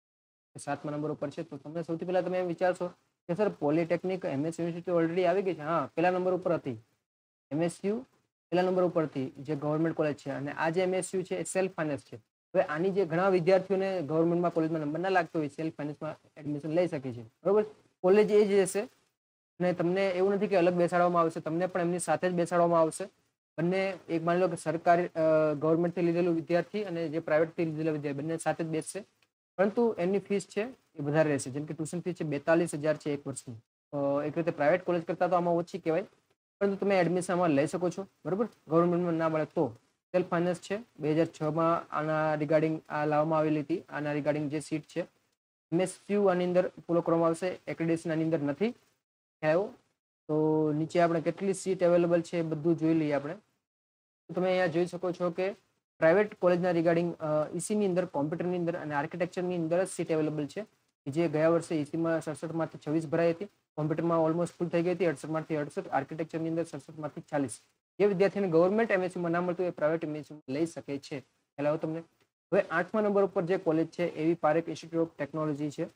7મા નંબર ઉપર છે. તો તમને સૌથી પહેલા તમે એમ વિચારશો કે sir polytechnic MS university already આવી ગઈ છે. હા, પહેલા નંબર ઉપર હતી એમએસયુ, પહેલા નંબર ઉપર હતી જે ગવર્મેન્ટ કોલેજ છે, અને આ જે એમએસયુ છે એ સેલ્ફ ફાઇનાન્સ છે. હવે આની જે ઘણા વિદ્યાર્થીઓને ગવર્મેન્ટમાં કોલેજમાં નંબર ના લાગતો હોય, સેલ્ફ ફાઇનાન્સમાં એડમિશન લઈ શકે છે, બરોબર. કોલેજ એ જ રહેશે, અને તમને એવું નથી કે અલગ બેસાડવામાં આવશે, તમને પણ એમની સાથે જ બેસાડવામાં આવશે. બંને, એક માની લો કે સરકારી ગવર્મેન્ટથી લીધેલું વિદ્યાર્થી અને જે પ્રાઇવેટથી લીધેલા વિદ્યાર્થી બંને સાથે જ બેસશે, પરંતુ એમની ફીસ છે એ વધારે રહેશે. જેમ કે ટ્યુશન ફી છે 42,000 છે એક વર્ષની. એક રીતે પ્રાઇવેટ કોલેજ કરતાં તો આમાં ઓછી કહેવાય, પરંતુ તમે એડમિશનમાં લઈ શકો છો, બરોબર. ગવર્મેન્ટમાં ના મળે તો સેલ્ફ ફાઇનાન્સ છે. 2006માં આના રિગાર્ડિંગ આ લાવવામાં આવેલી હતી. આના રિગાર્ડિંગ જે સીટ છે એમએસયુ આની અંદર ફોલો કરવામાં આવશે, એક્રેડિટેશન આની અંદર નથી આવ્યો. તો નીચે આપણે કેટલી સીટ અવેલેબલ છે એ બધું જોઈ લઈએ આપણે. તમે અહીંયા જોઈ શકો છો કે પ્રાઇવેટ કોલેજના રિગાર્ડિંગ ઈસીની અંદર, કોમ્પ્યુટરની અંદર અને આર્કિટેક્ચરની અંદર જ સીટ અવેલેબલ છે. જે ગયા વર્ષે ઈસીમાં 67 માંથી 26 ભરાઈ હતી, કોમ્પ્યુટરમાં ઓલમોસ્ટ ફૂલ થઈ ગઈ હતી 68 માંથી 68, આર્કિટેક્ચરની અંદર 67 માંથી 40. જે વિદ્યાર્થીને ગવર્મેન્ટ એમએસયુમાં ના મળતું એ પ્રાઇવેટ એમએસયુમાં લઈ શકે છે. ખ્યાલ આવ્યો તમને? હવે 8મા નંબર ઉપર જે કોલેજ છે એવી પારેખ ઇન્સ્ટિટ્યૂટ ઓફ ટેકનોલોજી છે.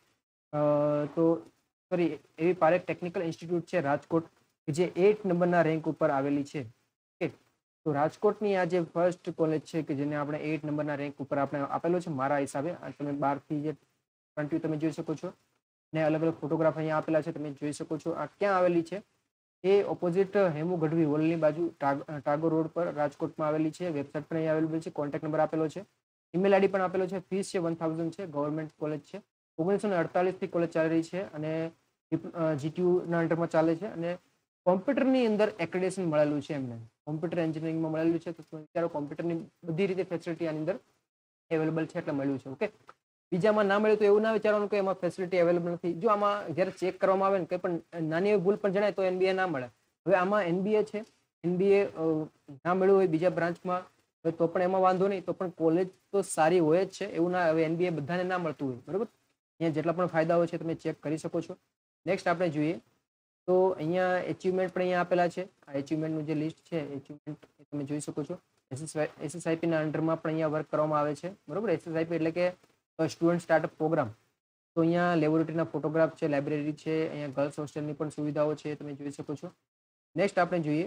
તો સોરી, એવી પારેખ ટેકનિકલ ઇન્સ્ટિટ્યૂટ છે રાજકોટ, કે જે 8 નંબરના રેન્ક ઉપર આવેલી છે. ઓકે, તો રાજકોટની આ જે ફર્સ્ટ કોલેજ છે કે જેને આપણે 8 નંબરના રેન્ક ઉપર આપણે આપેલો છે મારા હિસાબે. તમે બહારથી જે ફ્રન્ટ વ્યૂ તમે જોઈ શકો છો, ને અલગ અલગ ફોટોગ્રાફ અહીંયા આપેલા છે, તમે જોઈ શકો છો. આ ક્યાં આવેલી છે? એ ઓપોઝિટ હેમુ ગઢવી હોલની બાજુ ટાગોર રોડ પર રાજકોટમાં આવેલી છે. વેબસાઇટ પણ અહીંયા અવેલેબલ છે, કોન્ટેક્ટ નંબર આપેલો છે, ઈમેલ આઈડી પણ આપેલો છે. ફીસ છે 1000 છે. ગવર્મેન્ટ કોલેજ છે. 1948 થી કોલેજ ચાલી રહી છે, અને જીટીયુના અંડરમાં ચાલે છે, અને કોમ્પ્યુટરની અંદર એક્રેડિટેશન મળેલું છે એમને. કોમ્પ્યુટર એન્જિનિયરિંગમાં મળેલું છે. તો વિચારો, કોમ્પ્યુટરની બધી રીતે ફેસિલિટી આની અંદર અવેલેબલ છે એટલે મળ્યું છે. ઓકે, બીજામાં ના મળ્યું તો એવું ના વિચારવાનું કે એમાં ફેસિલિટી અવેલેબલ નથી. જો આમાં જ્યારે ચેક કરવામાં આવે ને કંઈ પણ નાની એવી ભૂલ પણ જણાય તો એનબીએ ના મળે. હવે આમાં એનબીએ છે, એનબીએ ના મળ્યું હોય બીજા બ્રાન્ચમાં તો પણ એમાં વાંધો નહીં, તો પણ કોલેજ તો સારી હોય જ છે, એવું ના. હવે એનબીએ બધાને ના મળતું હોય, બરોબર. અહીંયા જેટલા પણ ફાયદાઓ છે તમે ચેક કરી શકો છો. નેક્સ્ટ આપણે જોઈએ તો અહીંયા એચિવમેન્ટ પણ અહીંયા આપેલા છે. આ એચિવમેન્ટનું જે લિસ્ટ છે, એચિવમેન્ટ તમે જોઈ શકો છો. એસએસઆઈપીના અંડરમાં પણ અહીંયા વર્ક કરવામાં આવે છે, બરોબર. એસએસઆઈપી એટલે કે સ્ટુડન્ટ સ્ટાર્ટઅપ પ્રોગ્રામ. તો અહીંયા લેબોરેટરીના ફોટોગ્રાફ છે, લાઇબ્રેરી છે, અહીંયા ગર્લ્સ હોસ્ટેલની પણ સુવિધાઓ છે, તમે જોઈ શકો છો. નેક્સ્ટ આપણે જોઈએ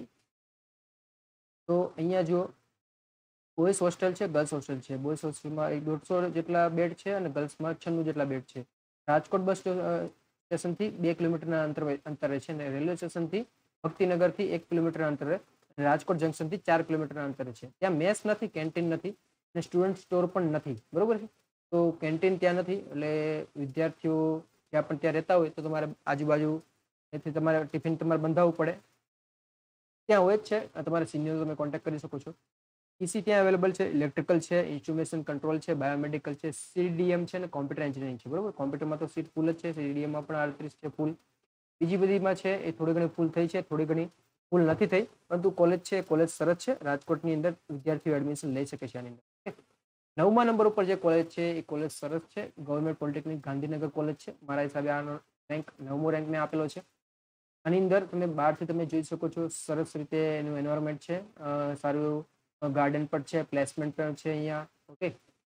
તો અહીંયા જો બોયઝ હોસ્ટેલ છે, ગર્લ્સ હોસ્ટેલ છે. બોયઝ હોસ્ટેલમાં 150 જેટલા બેડ છે, અને ગર્લ્સમાં 96 જેટલા બેડ છે. રાજકોટ બસ સ્ટેશનથી 2 કિલોમીટરના અંતરે છે, અને રેલવે સ્ટેશનથી ભક્તિનગરથી 1 કિલોમીટરના અંતરે, રાજકોટ જંકશનથી 4 કિલોમીટરના અંતરે છે. ત્યાં મેસ નથી, કેન્ટીન નથી, અને સ્ટુડન્ટ સ્ટોર પણ નથી, બરોબર છે. તો કેન્ટીન ત્યાં નથી, એટલે વિદ્યાર્થીઓ જ્યાં પણ ત્યાં રહેતા હોય તો તમારે આજુબાજુ એથી તમારે ટિફિન તમારે બંધાવવું પડે. ત્યાં હોય જ છે, તમારે સિનિયર તમે કોન્ટેક્ટ કરી શકો છો. ઈસી ત્યાં અવેલેબલ છે, ઇલેક્ટ્રિકલ છે, ઇન્સ્ટ્રુમેશન કંટ્રોલ છે, બાયોમેડિકલ છે, સીડીએમ છે, અને કોમ્પ્યુટર એન્જિનિયરિંગ છે, બરોબર. કોમ્પ્યુટરમાં તો સીટ ફૂલ જ છે, સીડીએમમાં પણ 38 છે ફૂલ. બીજી બધીમાં છે એ થોડી ઘણી ફૂલ થઈ છે, થોડી ઘણી ફૂલ નથી થઈ, પરંતુ કોલેજ છે, કોલેજ સરસ છે. રાજકોટની અંદર વિદ્યાર્થીઓ એડમિશન લઈ શકે છે આની અંદર. 9મા નંબર ઉપર જે કોલેજ છે એ કોલેજ સરસ છે, ગવર્મેન્ટ પોલિટેકનિક ગાંધીનગર કોલેજ છે. મારા હિસાબે આનો રેન્ક 9મો રેન્ક મેં આપેલો છે. આની અંદર તમે બહારથી તમે જોઈ શકો છો, સરસ રીતે એનું એન્વાયરમેન્ટ છે, સારું ગાર્ડન પણ છે, પ્લેસમેન્ટ પણ છે અહીંયા. ઓકે,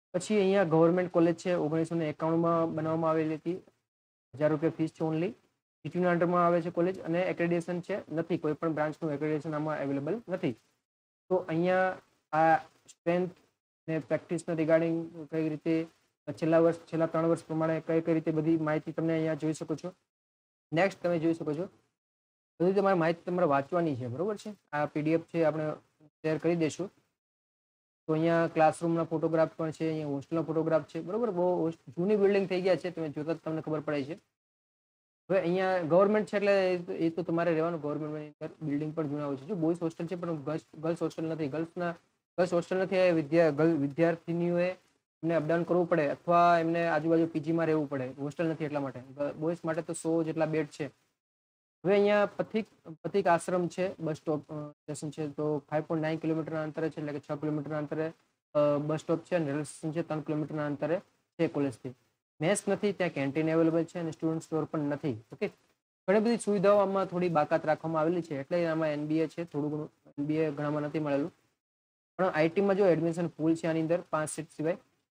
પછી અહીંયા ગવર્મેન્ટ કોલેજ છે, 1991માં બનાવવામાં આવેલી હતી, 1000 રૂપિયા ફીસ છે ઓનલી. જીટીયુના અંડરમાં આવે છે કોલેજ અને એક્રેડિટેશન છે નથી, કોઈ પણ બ્રાન્ચનું એક્રેડિટેશન આમાં અવેલેબલ નથી. તો અહીંયા આ સ્ટ્રેન્થ ને પ્રેક્ટિસના રિગાર્ડિંગ કઈ રીતે છેલ્લા 3 વર્ષ પ્રમાણે કઈ રીતે બધી માહિતી તમને અહીંયા જોઈ શકો છો. નેક્સ્ટ તમે જોઈ શકો છો, બધી તમારી માહિતી તમારે વાંચવાની છે, બરોબર છે. આ પીડીએફ છે, આપણે શેર કરી દઈશું. તો અહીંયા ક્લાસરૂમના ફોટોગ્રાફ પણ છે, અહીંયા હોસ્ટેલના ફોટોગ્રાફ છે, બરોબર. બહુ જૂની બિલ્ડિંગ થઈ ગયા છે, તમે જોતા તમને ખબર પડે છે. હવે અહીંયા ગવર્મેન્ટ છે એટલે એ તો તમારે રહેવાનું. ગવર્મેન્ટની અંદર બિલ્ડિંગ પણ જૂના હોય છે. જો બોયઝ હોસ્ટેલ છે પણ ગર્લ્સ હોસ્ટેલ નથી. ગર્લ્સ હોસ્ટેલ નથી, વિદ્યાર્થીનીઓએ એમને અપડાઉન કરવું પડે અથવા એમને આજુબાજુ પીજીમાં રહેવું પડે. હોસ્ટેલ નથી એટલા માટે. બોયઝ માટે તો 100 જેટલા બેડ છે. હવે અહીંયા પથિક આશ્રમ છે, બસ સ્ટોપ સ્ટેશન છે, તો 5.9 કિલોમીટરના અંતરે છે, એટલે કે 6 કિલોમીટરના અંતરે બસ સ્ટોપ છે, અને રેલવે સ્ટેશન છે 3 કિલોમીટરના અંતરે છે કોલેજથી. મેસ નથી, ત્યાં કેન્ટીન અવેલેબલ છે અને સ્ટુડન્ટ સ્ટોર પણ નથી. ઓકે, ઘણી બધી સુવિધાઓ આમાં થોડી બાકાત રાખવામાં આવેલી છે, એટલે આમાં એનબીએ છે, થોડું ઘણું એનબીએ ઘણામાં નથી મળેલું. પણ આઈટીમાં જો એડમિશન ફૂલ છે આની અંદર 5 સીટ સિવાય.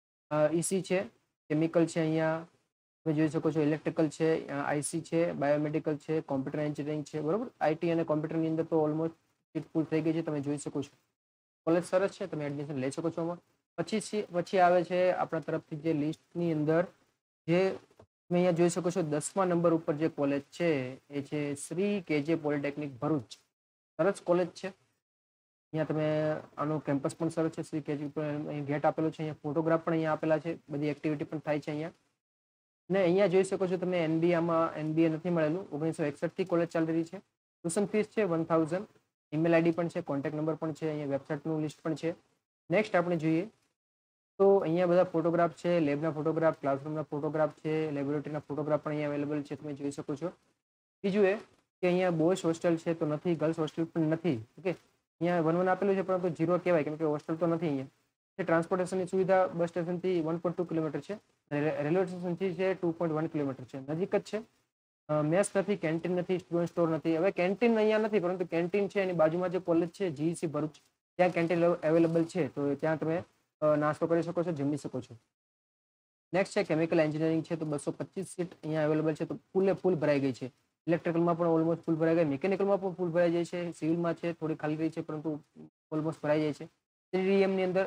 ઈસી છે, કેમિકલ છે, અહીંયા તમે જોઈ શકો છો, ઇલેક્ટ્રિકલ છે, આઈસી છે, બાયોમેડિકલ છે, કોમ્પ્યુટર એન્જિનિયરિંગ છે, બરોબર. આઈટી અને કોમ્પ્યુટરની અંદર તો ઓલમોસ્ટ સીટ ફૂલ થઈ ગઈ છે, તમે જોઈ શકો છો. કોલેજ સરસ છે, તમે એડમિશન લઈ શકો છો આમાં. પછી આવે છે આપણા તરફથી જે લિસ્ટની અંદર જે તમે અહીંયા જોઈ શકો છો, 10મા નંબર ઉપર જે કોલેજ છે એ છે શ્રી કેજે પોલિટેકનિક ભરૂચ. સરસ કોલેજ છે. અહીંયા તમે આનો કેમ્પસ પણ સરસ છે. શ્રી કેજે અહીં ગેટ આપેલો છે, અહીંયા ફોટોગ્રાફ પણ અહીંયા આપેલા છે, બધી એક્ટિવિટી પણ થાય છે અહીંયા. ને અહીંયા જોઈ શકો છો તમે એનબીએ નથી મળેલું. 1961થી કોલેજ ચાલી રહી છે. ટ્યુશન ફીસ છે 1000. ઈમેલ આઈડી પણ છે, કોન્ટેક્ટ નંબર પણ છે, અહીંયા વેબસાઇટનું લિસ્ટ પણ છે. નેક્સ્ટ આપણે જોઈએ તો અહીંયા બધા ફોટોગ્રાફ છે, લેબના ફોટોગ્રાફ, ક્લાસરૂમના ફોટોગ્રાફ છે, લેબોરેટરીના ફોટોગ્રાફ પણ અહીંયા અવેલેબલ છે, તમે જોઈ શકો છો. બીજું એ કે અહીંયા બોયઝ હોસ્ટેલ છે તો નથી, ગર્લ્સ હોસ્ટેલ પણ નથી. ઓકે, અહીંયા 1-1 આપેલું છે પરંતુ 0 કહેવાય, કેમ કે હોસ્ટેલ તો નથી. અહીંયા ટ્રાન્સપોર્ટેશનની સુવિધા બસ સ્ટેશનથી 1.2 કિલોમીટર છે, રેલવે સ્ટેશનથી છે 2.1 કિલોમીટર છે, નજીક જ છે. મેસ નથી, કેન્ટીન નથી, સ્ટુડન્ટ સ્ટોર નથી. હવે કેન્ટીન અહીંયા નથી, પરંતુ કેન્ટીન છે એની બાજુમાં જે કોલેજ છે જીઈસી ભરૂચ, ત્યાં કેન્ટીન અવેલેબલ છે, તો ત્યાં તમે નાસ્તો કરી શકો છો, જમી શકો છો. નેક્સ્ટ છે કેમિકલ એન્જિનિયરિંગ છે, તો 225 સીટ અહીંયા અવેલેબલ છે, તો ફૂલ ભરાઈ ગઈ છે. ઇલેક્ટ્રિકલમાં પણ ઓલમોસ્ટ ફૂલ ભરાઈ ગઈ, મિકેનિકલમાં પણ ફૂલ ભરાઈ જાય છે, સિવિલમાં છે થોડી ખાલી રહી છે, પરંતુ ઓલમોસ્ટ ભરાઈ જાય છે. સીડીએમની અંદર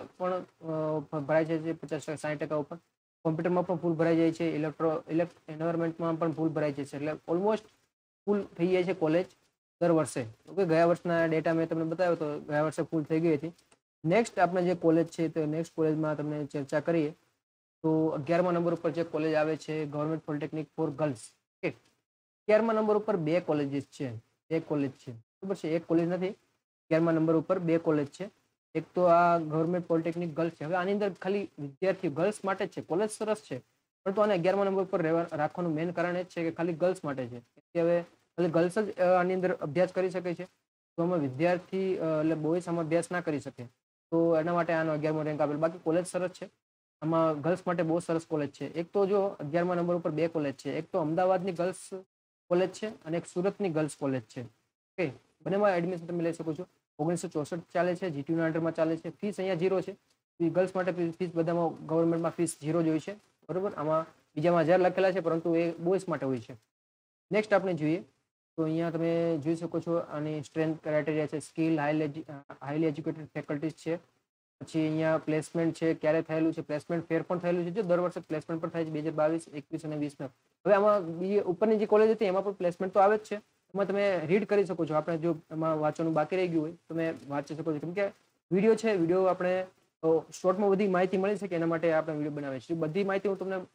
પણ ભરાઈ જાય છે 50-60% ઉપર. કોમ્પ્યુટરમાં પણ ફૂલ ભરાઈ જાય છે, એન્વાયરમેન્ટમાં પણ ફૂલ ભરાઈ જાય છે, એટલે ઓલમોસ્ટ ફૂલ થઈ જાય છે કોલેજ દર વર્ષે. ઓકે, ગયા વર્ષના ડેટા મેં તમને બતાવ્યો તો ગયા વર્ષે ફૂલ થઈ ગઈ હતી. નેક્સ્ટ આપણે જે કોલેજ છે તો નેક્સ્ટ કોલેજમાં તમને ચર્ચા કરીએ તો 11મા નંબર ઉપર જે કોલેજ આવે છે government polytechnic for girls. Okay, 11મા નંબર ઉપર 2 કોલેજીસ છે, એક કોલેજ છે, બરાબર છે, એક કોલેજ નથી. 11મા નંબર ઉપર 2 કોલેજ છે. એક તો આ ગવર્મેન્ટ પોલિટેકનિક ગર્લ્સ છે. હવે આની અંદર ખાલી વિદ્યાર્થી ગર્લ્સ માટે જ છે, કોલેજ સરસ છે, પરંતુ આને 11મા નંબર પર રાખવાનું મેઇન કારણ એ જ છે કે ખાલી ગર્લ્સ માટે છે, કે હવે ખાલી ગર્લ્સ જ આની અંદર અભ્યાસ કરી શકે છે. તો આમાં વિદ્યાર્થી એટલે બોયઝ આમાં અભ્યાસ ના કરી શકે, તો એના માટે આનો 11મો રેન્ક આપેલો. બાકી કોલેજ સરસ છે, આમાં ગર્લ્સ માટે બહુ સરસ કોલેજ છે. એક તો જો 11મા નંબર ઉપર 2 કોલેજ છે, એક તો અમદાવાદની ગર્લ્સ કોલેજ છે અને એક સુરતની ગર્લ્સ કોલેજ છે. ઓકે, બંનેમાં એડમિશન તમે લઈ શકો છો. 1964 ચાલે છે, જીટીયુના અંડરમાં ચાલે છે. ફીસ અહીંયા 0 છે. ગર્લ્સ માટે ફીસ બધામાં ગવર્મેન્ટમાં ફીસ 0 જ હોય છે, બરોબર. આમાં બીજામાં 1000 લખેલા છે, પરંતુ એ બોયઝ માટે હોય છે. નેક્સ્ટ આપણે જોઈએ તો અહીંયા તમે જોઈ શકો છો આની સ્ટ્રેન્થ ક્રાઇટેરિયા છે, સ્કિલ, હાઈલી એજ્યુકેટેડ ફેકલ્ટીઝ છે. પછી અહીંયા પ્લેસમેન્ટ છે, ક્યારે થયેલું છે, પ્લેસમેન્ટ ફેર પણ થયેલું છે. જો દર વર્ષે પ્લેસમેન્ટ પણ થાય છે 2022, 21 અને 20માં. હવે આમાં બીજી ઉપરની જે કોલેજ હતી એમાં પણ પ્લેસમેન્ટ તો આવે જ છે. એમાં તમે રીડ કરી શકો છો. આપણે જો એમાં વાંચવાનું બાકી રહી ગયું હોય તો તમે વાંચી શકો છો, કેમ કે વિડીયો છે, વિડીયો આપણે શોર્ટમાં બધી માહિતી મળી શકે એના માટે આપણે વિડીયો બનાવીએ છીએ. બધી માહિતી હું તમને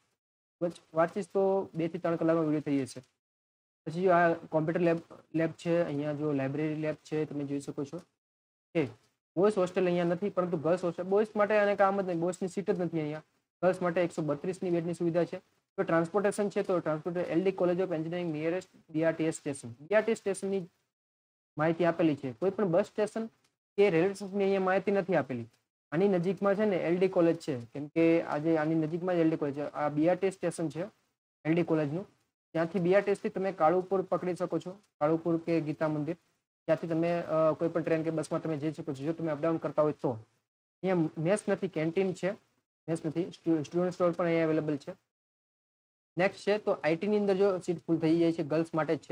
વાંચીશ તો 2 થી 3 કલાકનો વિડીયો થઈ જશે. પછી જો આ કોમ્પ્યુટર લેબ છે, અહીંયા જો લાઇબ્રેરી લેબ છે, તમે જોઈ શકો છો. એ બોયઝ હોસ્ટેલ અહીંયા નથી, પરંતુ ગર્લ્સ હોસ્ટેલ, બોયઝ માટે આને કામ જ નહીં, બોયઝની સીટ જ નથી અહીંયા. ગર્લ્સ માટે 132ની બેડની સુવિધા છે. તો ટ્રાન્સપોર્ટેશન છે, તો LD college of engineering nearest BRTS station. BRTS સ્ટેશનની માહિતી આપેલી છે. કોઈ પણ બસ સ્ટેશન કે રેલવે સ્ટેશનની અહીંયા માહિતી નથી આપેલી. આની નજીકમાં છે ને એલડી કોલેજ છે, કેમ કે આજે આની નજીકમાં જ એલડી કોલેજ છે. આ બીઆરટીએસ સ્ટેશન છે એલડી કોલેજનું. ત્યાંથી બીઆરટીએસથી તમે કાળુપુર પકડી શકો છો, કાળુપુર કે ગીતા મંદિર. ત્યાંથી તમે કોઈ પણ ટ્રેન કે બસમાં તમે જઈ શકો છો, જો તમે અપડાઉન કરતા હોય તો. અહીંયા મેસ નથી, કેન્ટીન છે. મેસ નથી, સ્ટુડન્ટ સ્ટોર પણ અહીંયા અવેલેબલ છે. નેક્સ્ટ છે તો આઈટીની અંદર જો સીટ ફૂલ થઈ જાય છે, ગર્લ્સ માટે જ છે.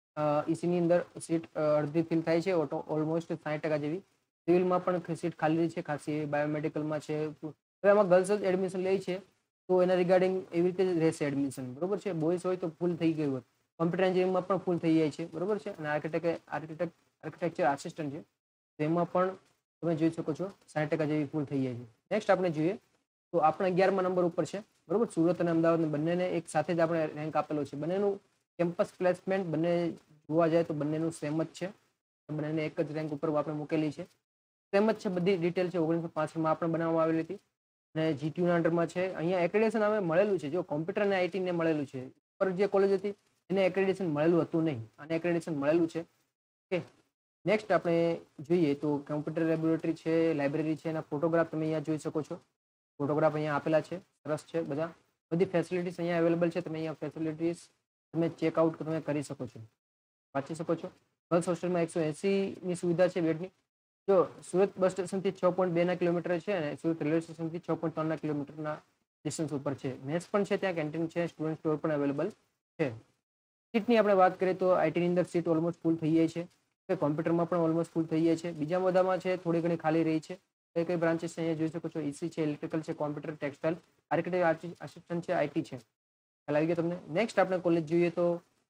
ઈસીની અંદર સીટ અડધી ફિલ થાય છે, ઓલમોસ્ટ 60% જેવી. સિવિલમાં પણ સીટ ખાલી છે ખાસી, બાયોમેડિકલમાં છે. હવે આમાં ગર્લ્સ જ એડમિશન લે છે તો એના રિગાર્ડિંગ એવી રીતે જ રહેશે એડમિશન, બરોબર છે. બોયઝ હોય તો ફૂલ થઈ ગયું હોય. કોમ્પ્યુટર એન્જિનિયરિંગમાં પણ ફૂલ થઈ જાય છે, બરોબર છે. અને આર્કિટેક્ચર આસિસ્ટન્ટ છે, તો એમાં પણ તમે જોઈ શકો છો 60% જેવી ફૂલ થઈ જાય છે. નેક્સ્ટ આપણે જોઈએ તો આપણે 11મા નંબર ઉપર છે, બરોબર. સુરત અને અમદાવાદ બંનેને એક સાથે જ આપણે રેન્ક આપેલો છે. બંનેનું કેમ્પસ પ્લેસમેન્ટ બંને જોવા જાય તો બંનેનું સેમ જ છે, બંનેને એક જ રેન્ક ઉપર આપણે મૂકેલી છે. સેમ જ છે, બધી ડિટેલ છે. 1965માં આપણે બનાવવામાં આવેલી હતી અને જીટીયુના અંડરમાં છે. અહીંયા એક્રેડિટેશન હવે મળેલું છે, જો કોમ્પ્યુટર અને આઈટીને મળેલું છે. પર જે કોલેજ હતી એને એક્રેડિટેશન મળેલું હતું નહીં, અને એક્રેડિટેશન મળેલું છે. ઓકે, નેક્સ્ટ આપણે જોઈએ તો કોમ્પ્યુટર લેબોરેટરી છે, લાઇબ્રેરી છે, એના ફોટોગ્રાફ તમે અહીંયા જોઈ શકો છો. ફોટોગ્રાફ અહીંયા આપેલા છે, સરસ છે. બધી ફેસિલિટીઝ અહીંયા અવેલેબલ છે. તમે અહીંયા ફેસિલિટીઝ તમે ચેકઆઉટ તમે કરી શકો છો, વાંચી શકો છો. ગર્લ્સ હોસ્ટેલમાં 180ની સુવિધા છે બેડની. જો સુરત બસ સ્ટેશનથી 6.2 કિલોમીટર છે અને સુરત રેલવે સ્ટેશનથી 6.3 કિલોમીટરના ડિસ્ટન્સ ઉપર છે. મેસ પણ છે, ત્યાં કેન્ટીન છે, સ્ટુડન્ટ સ્ટોર પણ અવેલેબલ છે. સીટની આપણે વાત કરીએ તો આઈટીની અંદર સીટ ઓલમોસ્ટ ફૂલ થઈ જાય છે, કોમ્પ્યુટરમાં પણ ઓલમોસ્ટ ફૂલ થઈ જાય છે. બીજા બધામાં છે થોડી ઘણી ખાલી રહી છે. કઈ કઈ બ્રાન્ચીસ છે અહીંયા જોઈ શકો છો. ઈસી છે, ઇલેક્ટ્રિકલ છે, કોમ્પ્યુટર, ટેક્સટાઇલ, આર્કિટેક્ટ આસિસ્ટન્ટ છે, આઈટી છે. ખ્યાલ આવી ગયો તમને. નેક્સ્ટ આપણે કોલેજ જોઈએ તો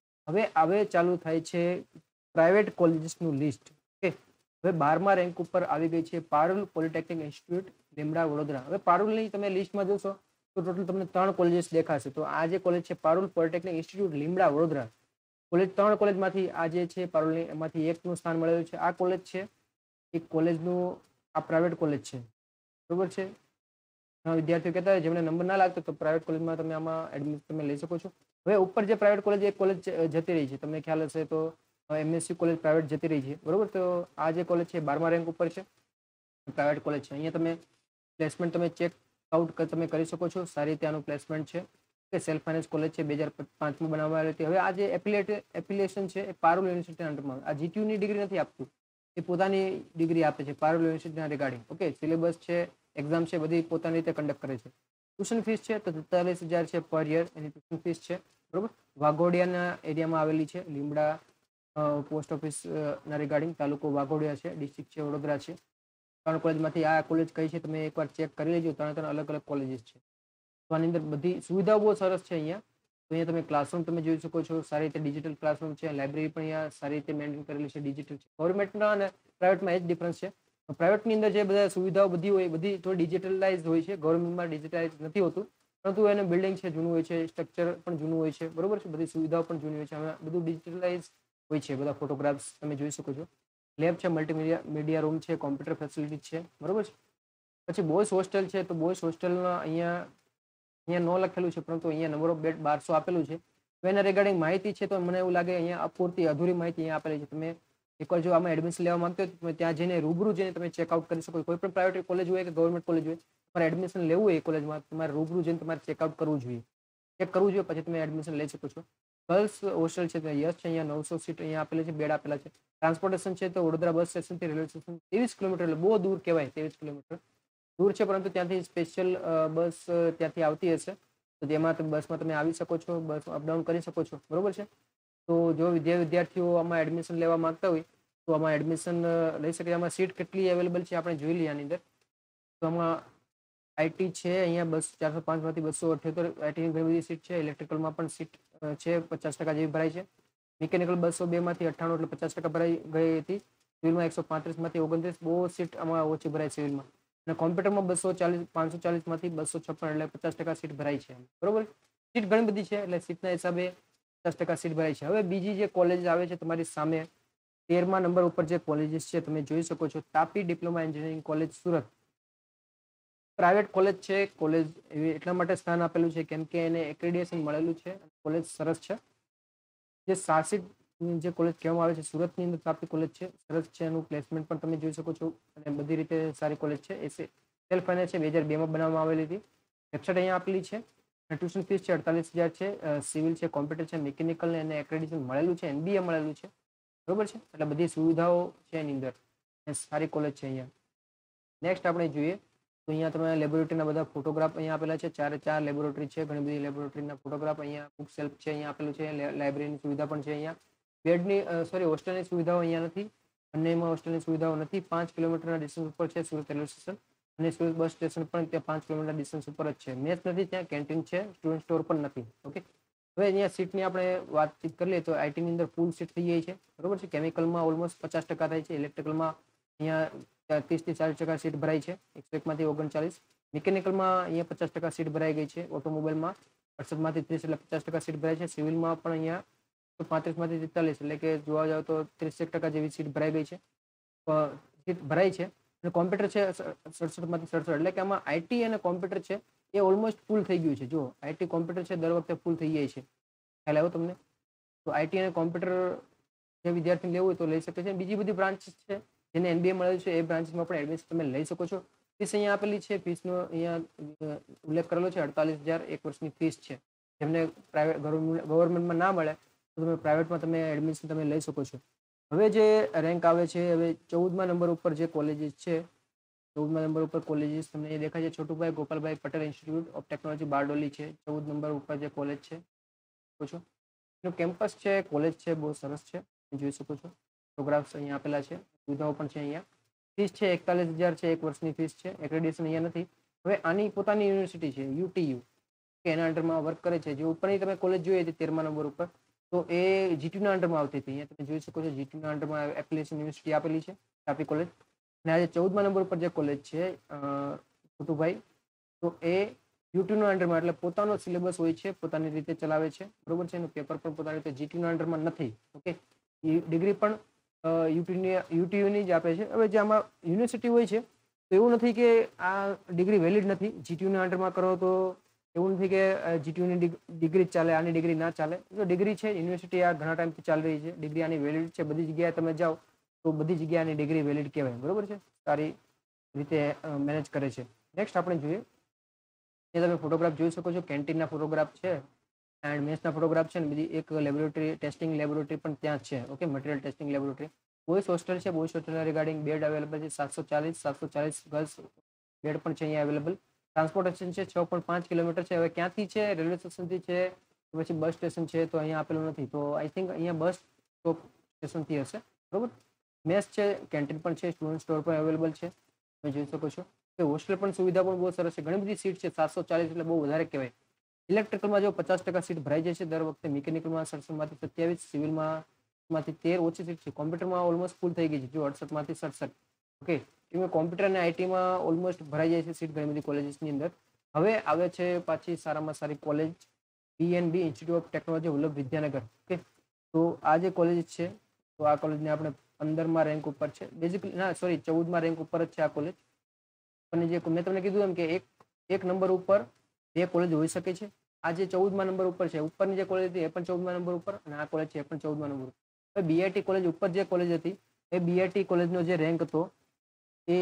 હવે ચાલુ થાય છે પ્રાઇવેટ કોલેજીસનું લિસ્ટ. ઓકે, હવે 12મા રેન્ક ઉપર આવી ગઈ છે પારુલ પોલિટેકનિક ઇન્સ્ટિટ્યૂટ, લીમડા, વડોદરા. હવે પારુલની તમે લિસ્ટમાં જોશો તો ટોટલ તમને 3 કોલેજીસ દેખાશે. તો આ જે કોલેજ છે પારુલ પોલિટેકનિક ઇન્સ્ટિટ્યૂટ, લીમડા, વડોદરા, કોલેજ 3 કોલેજમાંથી આ જે છે પારુલની એમાંથી એકનું સ્થાન મળેલું છે. આ કોલેજ છે એક કોલેજનું, આ પ્રાઇવેટ કોલેજ છે, બરોબર છે. વિદ્યાર્થીઓ કહેતા હોય જેમને નંબર ના લાગતો તો પ્રાઇવેટ કોલેજમાં તમે આમાં એડમિશન તમે લઈ શકો છો. હવે ઉપર જે પ્રાઇવેટ કોલેજ એક કોલેજ જતી રહી છે, તમને ખ્યાલ હશે તો એમએસસી કોલેજ પ્રાઇવેટ જતી રહી છે, બરોબર. તો આ જે કોલેજ છે 12મા રેન્ક ઉપર છે, પ્રાઇવેટ કોલેજ છે. અહીંયા તમે પ્લેસમેન્ટ તમે ચેક આઉટ તમે કરી શકો છો. સારી રીતે આનું પ્લેસમેન્ટ છે. કે સેલ્ફ ફાઇનાન્સ કોલેજ છે, 2005માં બનાવવામાં આવી હતી. હવે આ જે એફિલિએશન છે એ પારુલ યુનિવર્સિટીના અંડરમાં. આ જીટીયુની ડિગ્રી નથી આપતું, એ પોતાની ડિગ્રી આપે છે પારુલ યુનિવર્સિટીના રિગાર્ડિંગ. ઓકે, સિલેબસ છે, એક્ઝામ છે, બધી પોતાની રીતે કન્ડક્ટ કરે છે. ટ્યુશન ફીસ છે તો 43,000 છે પર યર એની ટ્યુશન ફીસ છે, બરોબર. વાઘોડિયાના એરિયામાં આવેલી છે, લીમડા પોસ્ટ ઓફિસ ના રિગાર્ડિંગ. તાલુકો વાઘોડિયા છે, ડિસ્ટ્રિક્ટ છે વડોદરા છે. 3 કોલેજમાંથી આ કોલેજ કઈ છે તમે એકવાર ચેક કરી લેજો. 3 અલગ અલગ કોલેજીસ છે. તો આની અંદર બધી સુવિધાઓ બહુ સરસ છે અહીંયા. તો અહીંયા તમે ક્લાસરૂમ તમે જોઈ શકો છો, સારી રીતે ડિજિટલ ક્લાસરૂમ છે. લાઇબ્રેરી પણ અહીંયા સારી રીતે મેન્ટેન કરેલી છે, ડિજિટલ છે. ગવર્મેન્ટના અને પ્રાઇવેટમાં એ જ ડિફરન્સ છે. પ્રાઇવેટની અંદર જે બધા સુવિધાઓ બધી હોય બધી થોડી ડિજિટલાઇઝ હોય છે, ગવર્મેન્ટમાં ડિજિટલાઇઝ નથી હોતું. પરંતુ એનું બિલ્ડિંગ છે જૂનું હોય છે, સ્ટ્રક્ચર પણ જૂનું હોય છે, બરોબર છે. બધી સુવિધાઓ પણ જૂની હોય છે. હવે બધું ડિજિટલાઇઝ હોય છે. બધા ફોટોગ્રાફ્સ તમે જોઈ શકો છો. લેબ છે, મલ્ટીમીડિયા રૂમ છે, કોમ્પ્યુટર ફેસિલિટી છે, બરોબર છે. પછી બોયઝ હોસ્ટેલ છે, તો બોયઝ હોસ્ટેલમાં અહીંયા ન લખેલું છે, પરંતુ અહીંયા નંબર ઓફ બેડ 1200 આપેલું છે. તો એના રિગાર્ડિંગ માહિતી છે તો મને એવું લાગે અહીંયા અપૂરતી અધૂરી માહિતી અહીંયા આપેલી છે. તમે એકવાર જો આમાં એડમિશન લેવા માંગતો હોય તો તમે ત્યાં જઈને રૂબરૂ જઈને તમે ચેકઆઉટ કરી શકો. કોઈ પણ પ્રાઇવેટ કોલેજ હોય કે ગવર્મેન્ટ કોલેજ હોય, તમારે એડમિશન લેવું હોય એ કોલેજમાં તમારે રૂબરૂ જઈને તમારે ચેકઆઉટ કરવું જોઈએ, ચેક કરવું જોઈએ, પછી તમે એડમિશન લઈ શકો છો. ગર્લ્સ હોસ્ટેલ છે, યસ છે, અહીંયા 900 સીટ અહીંયા આપેલી છે, બેડ આપેલા છે. ટ્રાન્સપોર્ટેશન છે તો વડોદરા બસ સ્ટેશનથી રેલવે સ્ટેશન 23 કિલોમીટર, એટલે બહુ દૂર કહેવાય. 23 કિલોમીટર દૂર છે, પરંતુ ત્યાંથી સ્પેશિયલ બસ ત્યાંથી આવતી હશે, તો તેમાં બસમાં તમે આવી શકો છો, બસ અપડાઉન કરી શકો છો, બરોબર છે. તો જો વિદ્યાર્થીઓ આમાં એડમિશન લેવા માંગતા હોય તો આમાં એડમિશન લઈ શકે. આમાં સીટ કેટલી અવેલેબલ છે આપણે જોઈ લઈએ આની અંદર. તો આમાં આઈટી છે અહીંયા 405માંથી 278 આઈટીની ઘણી બધી સીટ છે. ઇલેક્ટ્રિકલમાં પણ સીટ છે, 50% જેવી ભરાય છે. મિકેનિકલ 202માંથી 98 એટલે 50% ભરાઈ ગઈ હતી. સિવિલમાં 135માંથી 29, બહુ સીટ આમાં ઓછી ભરાય સિવિલમાં. અને કોમ્પ્યુટરમાં 540માંથી 256 એટલે 50% સીટ ભરાય છે, બરોબર. સીટ ઘણી બધી છે એટલે સીટના હિસાબે 50% સીટ ભરાય છે. હવે બીજી જે કોલેજ આવે છે તમારી સામે 13મા નંબર ઉપર જે કોલેજીસ છે તમે જોઈ શકો છો. Tapi diploma engineering college, Surat. Private college છે. કોલેજ એવી એટલા માટે સ્થાન આપેલું છે કેમ કે એને એક્રેડિટેશન મળેલું છે. કોલેજ સરસ છે. જે શાસિત જે કોલેજ કહેવામાં આવે છે સુરતની અંદર તાપી કોલેજ છે, સરસ છે. એનું પ્લેસમેન્ટ પણ તમે જોઈ શકો છો અને બધી રીતે સારી કોલેજ છે. એ સેલ્ફ ફાઇનાન્સ છે, 2002માં બનાવવામાં આવેલી હતી. વેબસાઇટ અહીંયા આપેલી છે. ટ્યુશન ફીસ છે 48,000 છે. સિવિલ છે, કોમ્પ્યુટર છે, મિકેનિકલ ને એને એક્રેડિટેશન મળેલું છે, એનબીએ મળેલું છે, બરોબર છે. એટલે બધી સુવિધાઓ છે એની અંદર, સારી કોલેજ છે અહીંયા. નેક્સ્ટ આપણે જોઈએ તો અહીંયા તમે લેબોરેટરીના બધા ફોટોગ્રાફ અહીંયા આપેલા છે, 4 લેબોરેટરી છે, ઘણી બધી લેબોરેટરીના ફોટોગ્રાફ અહીંયા બુક સેલ્ફ છે અહીંયા આપેલું છે, લાઇબ્રેરીની સુવિધા પણ છે અહીંયા. બેડની હોસ્ટેલની સુવિધાઓ અહીંયા નથી, બંનેમાં હોસ્ટેલની સુવિધાઓ નથી. 5 કિલોમીટરના ડિસ્ટન્સ ઉપર છે સુરત રેલવે સ્ટેશન, અને સુરત બસ સ્ટેશન પણ ત્યાં 5 કિલોમીટર ડિસ્ટન્સ ઉપર જ છે. મેસ નથી, ત્યાં કેન્ટીન છે, સ્ટુડન્ટ સ્ટોર પણ નથી. ઓકે, હવે અહીંયા સીટની આપણે વાતચીત કરી લઈએ તો આઈટીની અંદર ફૂલ સીટ થઈ જાય છે, બરોબર છે. કેમિકલમાં ઓલમોસ્ટ 50% થાય છે, ઇલેક્ટ્રિકલમાં અહીંયા 30 થી 40% સીટ ભરાઈ છે, 101માંથી 39. મિકેનિકલમાં અહીંયા 50% સીટ ભરાઈ ગઈ છે. ઓટોમોબાઈલમાં 68માંથી 30 એટલે 50% સીટ ભરાઈ છે. સિવિલમાં પણ અહીંયા 35માંથી 43 એટલે કે જોવા જાવ તો 30% જેવી સીટ ભરાઈ ગઈ છે, સીટ ભરાઈ છે. અને કોમ્પ્યુટર છે 67માંથી 67, એટલે કે આમાં આઈટી અને કોમ્પ્યુટર છે એ ઓલમોસ્ટ ફૂલ થઈ ગયું છે. જો આઈટી કોમ્પ્યુટર છે દર વખતે ફૂલ થઈ જાય છે, ખ્યાલ આવ્યો તમને? તો આઈટી અને કોમ્પ્યુટર જે વિદ્યાર્થીને લેવું હોય તો લઈ શકે છે. બીજી બધી બ્રાન્ચ છે જેને એનબીએ મળેલું છે, એ બ્રાન્ચમાં પણ એડમિશન તમે લઈ શકો છો. ફીસ અહીંયા આપેલી છે, ફીસનો અહીંયા ઉલ્લેખ કરેલો છે, 48,000 એક વર્ષની ફીસ છે. જેમને પ્રાઇવેટ ગવર્મેન્ટમાં ના મળે તો તમે પ્રાઇવેટમાં તમે એડમિશન તમે લઈ શકો છો. હવે જે રેન્ક આવે છે, હવે 14મા નંબર ઉપર જે કોલેજીસ છે, 14મા નંબર ઉપર કોલેજીસ તમને એ દેખાય છે, Chhotubhai Gopalbhai Patel institute of technology Bardoli છે 14 નંબર ઉપર જે કોલેજ છે, છો એનું કેમ્પસ છે, કોલેજ છે, બહુ સરસ છે, જોઈ શકો છો. ફોટોગ્રાફ્સ અહીંયા આપેલા છે, સુવિધાઓ પણ છે. અહીંયા ફીસ છે 41,000 છે એક વર્ષની ફીસ છે. એક્રેડિટેશન અહીંયા નથી. હવે આની પોતાની યુનિવર્સિટી છે યુટીયુ, કે એના અંડરમાં વર્ક કરે છે. જે ઉપરની તમે કોલેજ જોઈએ હતી 13મા નંબર ઉપર, તો એ જીટીયુના અંડરમાં આવતી હતી. અહીંયા તમે જોઈ શકો છો જીટીયુના અંડરમાં એપ્લિકેશન યુનિવર્સિટી આપેલી છે, તાપી કોલેજ. અને આજે 14મા નંબર ઉપર જે કોલેજ છે છોટુભાઈ, તો એ યુટીયુના અંડરમાં, એટલે પોતાનો સિલેબસ હોય છે, પોતાની રીતે ચલાવે છે, બરોબર છે. એનું પેપર પણ પોતાની રીતે જીટીયુના અંડરમાં નથી. ઓકે, ડિગ્રી પણ યુટીયુની જ આપે છે. હવે જે આમાં યુનિવર્સિટી હોય છે તો એવું નથી કે આ ડિગ્રી વેલિડ નથી. જીટીયુના અંડરમાં કરો તો એવું નથી કે જીટીયુની ડિગ્રી ચાલે, આની ડિગ્રી ના ચાલે. જો ડિગ્રી છે, યુનિવર્સિટી આ ઘણા ટાઈમથી ચાલી રહી છે, ડિગ્રી આની વેલિડ છે. બધી જગ્યાએ તમે જાઓ તો બધી જગ્યાએ આની ડિગ્રી વેલિડ કહેવાય, બરોબર છે. સારી રીતે મેનેજ કરે છે. નેક્સ્ટ આપણે જોઈએ, એ તમે ફોટોગ્રાફ જોઈ શકો છો, કેન્ટીનના ફોટોગ્રાફ છે એન્ડ મેસના ફોટોગ્રાફ છે. અને બીજી એક લેબોરેટરી, ટેસ્ટિંગ લેબોરેટરી પણ ત્યાં છે. Okay, material testing laboratory. Boys hostel છે, બોયઝ હોસ્ટેલના રિગાર્ડિંગ બેડ અવેલેબલ છે 740 ગર્લ્સ બેડ પણ છે અહીંયા અવેલેબલ. ટ્રાન્સપોર્ટેશન છે 6.5 કિલોમીટર છે. હવે ક્યાંથી છે? રેલવે સ્ટેશનથી છે, પછી બસ સ્ટેશન છે, તો અહીંયા આપેલું નથી. તો આઈ થિંક અહીંયા બસ સ્ટોપ સ્ટેશનથી હશે, બરોબર. મેસ છે, કેન્ટીન પણ છે, સ્ટુડન્ટ સ્ટોર પણ અવેલેબલ છે, તમે જોઈ શકો છો. હોસ્ટેલ પણ સુવિધા પણ બહુ સરસ છે. ઘણી બધી સીટ છે, 740 એટલે બહુ વધારે કહેવાય. ઇલેક્ટ્રિકલમાં જો 50% સીટ ભરાઈ જાય છે દર વખતે. મિકેનિકલમાં 67માંથી 27, સિવિલમાં માંથી 13 ઓછી સીટ છે. કોમ્પ્યુટરમાં ઓલમોસ્ટ ફૂલ થઈ ગઈ છે, જો 68માંથી 67. ઓકે, કેમ કોમ્પ્યુટર અને આઈટીમાં ઓલમોસ્ટ ભરાઈ જાય છે સીટ ઘણી બધી કોલેજીસની અંદર. હવે આવે છે પાછી સારામાં સારી college, BNB institute of technology Vallabh Vidyanagar. Okay, તો આ જે કોલેજ છે, તો આ કોલેજને આપણે 15મા રેન્ક ઉપર છે, બેઝિકલી ના સોરી 14મા રેન્ક ઉપર જ છે આ કોલેજ. અને જે મેં તમને કીધું એમ કે એક નંબર ઉપર બે કોલેજ હોઈ શકે છે. આ જે 14મા નંબર ઉપર છે, ઉપરની જે કોલેજ હતી એ પણ 14મા નંબર ઉપર, અને આ કોલેજ છે એ પણ 14મા નંબર ઉપર. હવે બીઆઈટી કોલેજ ઉપર જે કોલેજ હતી, એ બીઆઈટી કોલેજનો જે રેન્ક હતો એ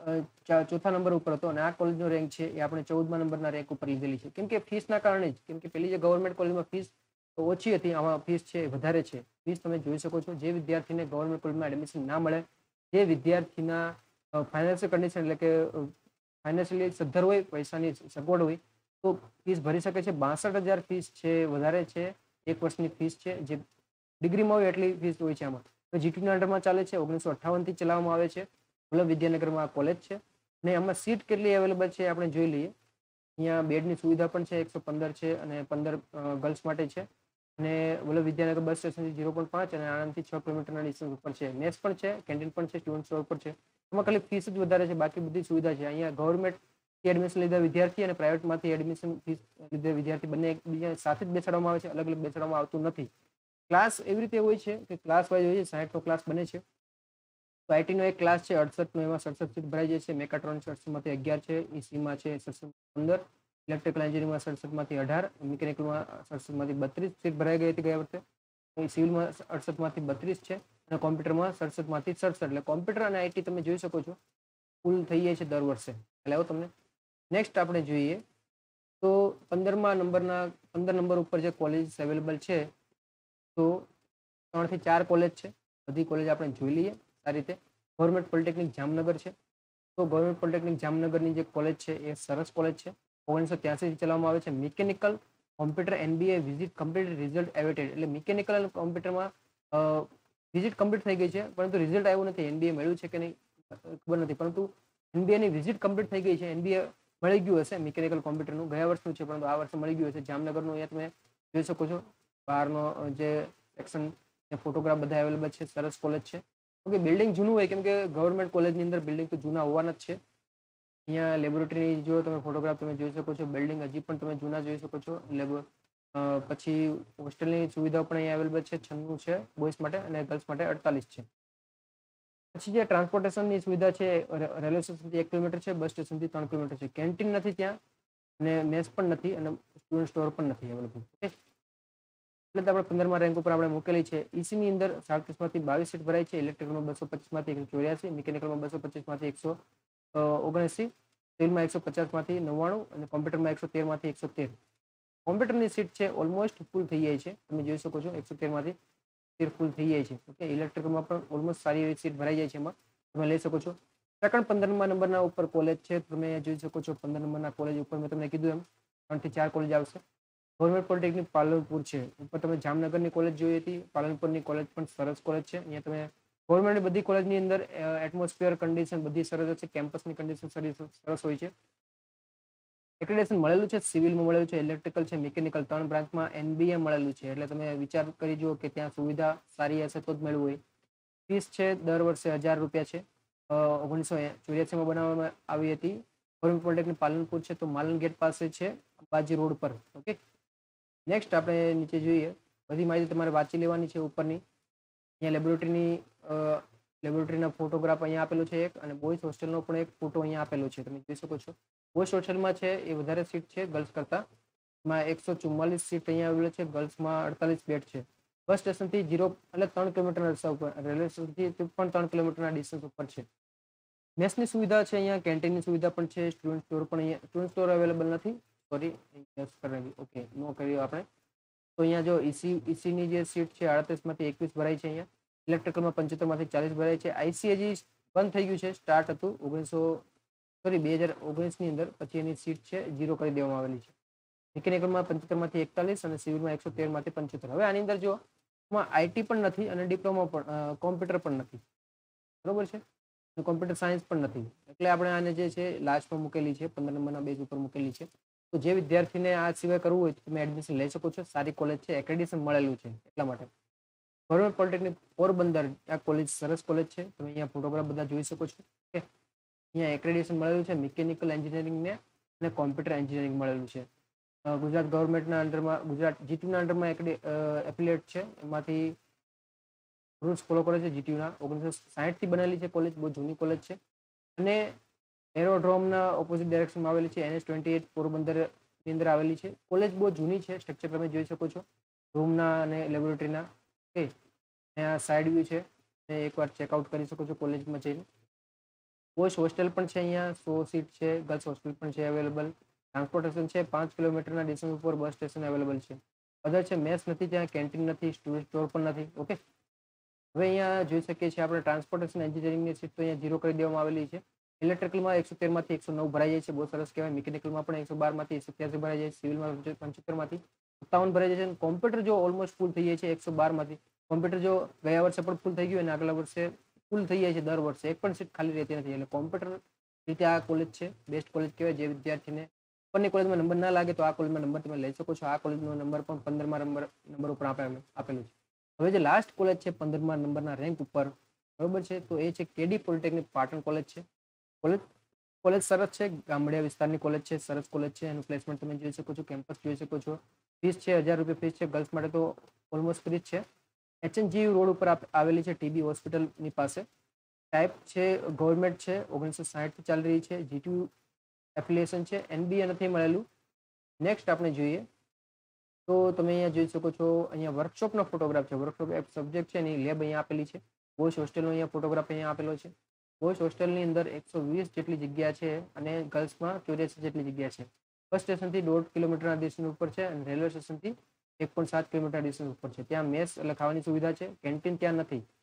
4થા નંબર ઉપર હતો, અને આ કોલેજનો રેન્ક છે એ આપણે 14મા નંબરના રેન્ક ઉપર લીધેલી છે. કેમ કે ફીસના કારણે જ, કેમ કે પેલી જે ગવર્મેન્ટ કોલેજમાં ફીસ ઓછી હતી, આમાં ફીસ છે વધારે છે. ફીસ તમે જોઈ શકો છો. જે વિદ્યાર્થીને ગવર્મેન્ટ કોલેજમાં એડમિશન ના મળે, જે વિદ્યાર્થીના ફાઇનાન્શિયલ કન્ડિશન, એટલે કે ફાઇનાન્શિયલી સદ્ધર હોય, પૈસાની સગવડ હોય, તો ફીસ ભરી શકે છે. 62,000 ફીસ છે, વધારે છે. એક વર્ષની ફીસ છે, જે ડિગ્રીમાં હોય એટલી ફીસ હોય છે આમાં. તો જીટીયુના અંડરમાં ચાલે છે, 1958થી ચલાવવામાં આવે છે. વલ્લભ વિદ્યાનગરમાં આ કોલેજ છે. અને આમાં સીટ કેટલી અવેલેબલ છે આપણે જોઈ લઈએ. અહીંયા બેડની સુવિધા પણ છે, 115 છે, અને 15 ગર્લ્સ માટે છે. અને વલ્લભ વિદ્યાનગર બસ સ્ટેશનથી 0.5 અને આણંદથી 6 કિલોમીટરના ડિસ્ટન્સ ઉપર છે. મેસ પણ છે, કેન્ટીન પણ છે, સ્ટુડન્ટ સ્ટોર પણ છે. એમાં ખાલી ફીસ જ વધારે છે, બાકી બધી સુવિધા છે. અહીંયા ગવર્મેન્ટથી એડમિશન લીધા વિદ્યાર્થી અને પ્રાઇવેટમાંથી એડમિશન ફીસ લીધા વિદ્યાર્થી બંને એકબીજા સાથે જ બેસાડવામાં આવે છે, અલગ અલગ બેસાડવામાં આવતું નથી. ક્લાસ એવી રીતે હોય છે કે ક્લાસ વાઇઝ હોય છે, 60નો ક્લાસ બને છે. તો આઈટીનો એક ક્લાસ છે 68નો, એમાં 67 સીટ ભરાઈ જાય છે. મેકાટ્રોનિક્સ 68માંથી 11 છે, ઈસીમાં છે 15, ઇલેક્ટ્રિકલ એન્જિનિયરિંગમાં 67માંથી 18, મિકેનિકલમાં 67માંથી 32 સીટ ભરાઈ ગઈ હતી ગયા વર્ષે. સિવિલમાં 68માંથી 32 છે, અને કોમ્પ્યુટરમાં 67માંથી 67. એટલે કોમ્પ્યુટર અને આઈટી તમે જોઈ શકો છો ફૂલ થઈ જાય છે દર વર્ષે. એટલે આવો તમને નેક્સ્ટ આપણે જોઈએ તો 15 નંબર ઉપર જે કોલેજ અવેલેબલ છે, તો 3 થી 4 કોલેજ છે. બધી કોલેજ આપણે જોઈ લઈએ સારી રીતે. ગવર્મેન્ટ પોલિટેકનિક જામનગર છે, તો ગવર્મેન્ટ પોલિટેકનિક જામનગરની જે કોલેજ છે એ સરસ કોલેજ છે. 1983 ચલાવવામાં આવે છે. Mechanical computer NBA visit complete result awaited, એટલે મિકેનિકલ અને કોમ્પ્યુટરમાં વિઝિટ કમ્પ્લીટ થઈ ગઈ છે, પરંતુ રિઝલ્ટ આવ્યું નથી. NBA મળ્યું છે કે નહીં ખબર નથી, પરંતુ NBA ની વિઝિટ કમ્પ્લીટ થઈ ગઈ છે. NBA મળી ગયું હશે મિકેનિકલ કોમ્પ્યુટરનું, ગયા વર્ષનું છે પરંતુ આ વર્ષે મળી ગયું હશે. જામનગરનું અહીંયા તમે જોઈ શકો છો, બહારનો જે સેક્શન ફોટોગ્રાફ બધા અવેલેબલ છે. સરસ કોલેજ છે. ઓકે, બિલ્ડિંગ જૂનું હોય કેમ કે ગવર્મેન્ટ કોલેજની અંદર બિલ્ડિંગ તો જૂના હોવાના જ છે. અહીંયા લેબોરેટરીની જો તમે ફોટોગ્રાફ તમે જોઈ શકો છો, બિલ્ડિંગ હજી પણ તમે જૂના જોઈ શકો છો. પછી હોસ્ટેલની સુવિધાઓ પણ અહીંયા અવેલેબલ છે. 96 છે બોયઝ માટે અને ગર્લ્સ માટે 48 છે. પછી જે ટ્રાન્સપોર્ટેશનની સુવિધા છે, રેલવે સ્ટેશનથી 1 કિલોમીટર છે, બસ સ્ટેશનથી 3 કિલોમીટર છે. કેન્ટીન નથી ત્યાં અને મેસ પણ નથી અને સ્ટુડન્ટ સ્ટોર પણ નથી અવેલેબલ. ઓકે, એટલે આપણે 15મા રેન્ક ઉપર આપણે મૂકેલી છે. ECની અંદર 37માંથી 22 સીટ ભરાઈ છે. ઇલેક્ટ્રિકલમાં 225માંથી 184, મિકેનિકલમાં 225માંથી 179, સિવિલમાં 150માંથી 99 અને કોમ્પ્યુટરમાં 113માંથી 113. કોમ્પ્યુટરની સીટ છે ઓલમોસ્ટ ફૂલ થઈ જાય છે. તમે જોઈ શકો છો 113માંથી 13 ફૂલ થઈ જાય છે. ઓકે, ઇલેક્ટ્રિકલમાં પણ ઓલમોસ્ટ સારી એવી સીટ ભરાઈ જાય છે. એમાં તમે લઈ શકો છો. સેકન્ડ 15મા નંબરના ઉપર કોલેજ છે, તમે અહીંયા જોઈ શકો છો. 15 નંબરના કોલેજ ઉપર મેં તમને કીધું એમ 3 થી 4 કોલેજ આવશે. ગવર્મેન્ટ પોલિટેકનિક પાલનપુર છે. ઉપર તમે જામનગરની કોલેજ જોઈ હતી, પાલનપુરની કોલેજ પણ સરસ કોલેજ છે. અહીંયા તમે ગવર્મેન્ટ બધી કોલેજની અંદર એટમોસ્ફિયર કન્ડિશન બધી સરસ છે. કેમ્પસની કન્ડિશન સરસ હોય છે. એક્રેડિટેશન મળેલું છે. સિવિલમાં મળેલું છે, ઇલેક્ટ્રિકલ છે, મિકેનિકલ 3 બ્રાન્ચમાં NBA મળેલું છે. એટલે તમે વિચાર કરી જુઓ કે ત્યાં સુવિધા સારી હશે તો જ મળ્યું હોય. ફીસ છે દર વર્ષે 1000 રૂપિયા છે. 1984માં બનાવવામાં આવી હતી. ગવર્મેન્ટ પોલિટેકનિક પાલનપુર છે, તો માલન ગેટ પાસે છે, અંબાજી રોડ પર. ઓકે, નેક્સ્ટ આપણે નીચે જોઈએ. બધી માહિતી તમારે વાંચી લેવાની છે ઉપરની. અહીંયા લેબોરેટરીના ફોટોગ્રાફ અહીંયા આપેલો છે એક, અને બોયઝ હોસ્ટેલનો પણ એક ફોટો અહીંયા આપેલો છે, તમે જોઈ શકો છો. બોયઝ હોસ્ટેલમાં છે એ વધારે સીટ છે ગર્લ્સ કરતાં. એમાં 144 સીટ અહીંયા આવેલો છે, ગર્લ્સમાં 48 બેડ છે. બસ સ્ટેશનથી 3 કિલોમીટરના રસ્તા ઉપર, રેલવે સ્ટેશનથી પણ 3 કિલોમીટરના ડિસ્ટન્સ ઉપર છે. મેસની સુવિધા છે અહીંયા, કેન્ટીનની સુવિધા પણ છે. સ્ટુડન્ટ સ્ટોર પણ અહીંયા, સ્ટુડન્ટ સ્ટોર અવેલેબલ નથી, સોરી. ઓકે, નો કર્યો આપણે. તો અહીંયા જો ECની જે સીટ છે 38માંથી 21 ભરાઈ છે. અહીંયા ઇલેક્ટ્રિકલમાં 75માંથી 40 ભરાય છે. IC હજી બંધ થઈ ગયું છે, સ્ટાર્ટ હતું 2019ની અંદર, પછી એની સીટ છે 0 કરી દેવામાં આવેલી છે. મિકેનિકલમાં 75માંથી 41 અને સિવિલમાં 113માંથી 75. હવે આની અંદર જો IT પણ નથી અને ડિપ્લોમા પણ, કોમ્પ્યુટર પણ નથી, બરોબર છે, કોમ્પ્યુટર સાયન્સ પણ નથી. એટલે આપણે આને જે છે લાસ્ટમાં મૂકેલી છે, 15 નંબરના બેઝ ઉપર મૂકેલી છે. તો જે વિદ્યાર્થીને આ સિવાય કરવું હોય તો તમે એડમિશન લઈ શકો છો. સારી કોલેજ છે, એક્રેડિટેશન મળેલું છે એટલા માટે. ગવર્મેન્ટ પોલિટેકનિક પોરબંદર, આ કોલેજ સરસ કોલેજ છે. તમે અહીંયા ફોટોગ્રાફ બધા જોઈ શકો છો. ઓકે, અહીંયા એક્રેડિટેશન મળેલું છે. મિકેનિકલ એન્જિનિયરિંગને અને કોમ્પ્યુટર એન્જિનિયરિંગ મળેલું છે. ગુજરાત ગવર્મેન્ટના અંડરમાં, ગુજરાત GTUના અંડરમાં એફિલિએટ છે. એમાંથી રૂલ્સ ફોલો કરે છે GTUના. 1960થી બનેલી છે કોલેજ, બહુ જૂની કોલેજ છે. અને એરોડ્રોમના ઓપોઝિટ ડાયરેક્શનમાં આવેલી છે. NH28 પોરબંદરની અંદર આવેલી છે. કોલેજ બહુ જૂની છે. સ્ટ્રક્ચર તમે જોઈ શકો છો રૂમના અને લેબોરેટરીના. ઓકે, અહીંયા સાઈડ વ્યૂ છે, એકવાર ચેકઆઉટ કરી શકો છો કોલેજમાં જઈને. બોયઝ હોસ્ટેલ પણ છે અહીંયા, 100 સીટ છે. ગર્લ્સ હોસ્ટેલ પણ છે અવેલેબલ. ટ્રાન્સપોર્ટેશન છે 5 કિલોમીટરના ડિસ્ટન્સ ઉપર બસ સ્ટેશન અવેલેબલ છે. અધર છે, મેસ નથી ત્યાં, કેન્ટીન નથી, સ્ટુડન્ટ સ્ટોર પણ નથી. ઓકે, હવે અહીંયા જોઈ શકીએ છીએ આપણે ટ્રાન્સપોર્ટેશન એન્જિનિયરિંગની સીટ તો અહીંયા 0 કરી દેવામાં આવેલી છે. ઇલેક્ટ્રિકલમાં 113માંથી 109 ભરાઈ જાય છે, બહુ સરસ કહેવાય. મિકેનિકલમાં પણ 112માંથી 183 ભરાઈ જાય છે. સિવિલમાં 75માંથી 57 ભરાઈ જાય છે. કોમ્પ્યુટર જો ઓલમોસ્ટ ફૂલ થઈ જાય છે 112માંથી. કોમ્પ્યુટર જો ગયા વર્ષે પણ ફૂલ થઈ ગયું અને આગલા વર્ષે ફૂલ થઈ જાય છે. દર વર્ષે એક પણ સીટ ખાલી રહેતી નથી. એટલે કોમ્પ્યુટર રીતે આ કોલેજ છે, બેસ્ટ કોલેજ કહેવાય. જે વિદ્યાર્થીને ઉપરની કોલેજમાં નંબર ના લાગે તો આ કોલેજમાં નંબર તમે લઈ શકો છો. આ કોલેજનો નંબર પણ 15મા નંબર ઉપર આપેલું છે. હવે જે લાસ્ટ કોલેજ છે 15મા નંબરના રેન્ક ઉપર, બરોબર છે, તો એ છે KD પોલિટેકનિક પાટણ કોલેજ છે. કોલેજ સરસ છે, ગામડિયા વિસ્તારની કોલેજ છે, સરસ કોલેજ છે. એનું પ્લેસમેન્ટ તમે જોઈ શકો છો, કેમ્પસ જોઈ શકો છો. ફીસ છે 1000 રૂપિયા ફીસ છે. ગર્લ્સ માટે તો ઓલમોસ્ટ ફ્રી છે. HNGU રોડ ઉપર આવેલી છે, TB હોસ્પિટલની પાસે. ટાઈપ છે ગવર્મેન્ટ છે, 1960થી ચાલી રહી છે. GTU એફિલિએશન છે. NBA નથી મળેલું. નેક્સ્ટ આપણે જોઈએ તો તમે અહીંયા જોઈ શકો છો, અહીંયા વર્કશોપનો ફોટોગ્રાફ છે. વર્કશોપ એક સબ્જેક્ટ છે, એની લેબ અહીંયા આપેલી છે. બોયઝ હોસ્ટેલનો અહીંયા ફોટોગ્રાફ અહીંયા આપેલો છે. બોયઝ હોસ્ટેલની અંદર 120 જેટલી જગ્યા છે અને ગર્લ્સમાં 84 જેટલી જગ્યા છે. બસ સ્ટેશનથી 1.5 કિલોમીટરના ડિસ્ટન્સ ઉપર છે અને રેલવે સ્ટેશનથી 1.7 કિલોમીટર ડિસ્ટન્સ ઉપર છે. ત્યાં મેસ એટલે ખાવાની સુવિધા છે. કેન્ટીન ત્યાં નથી.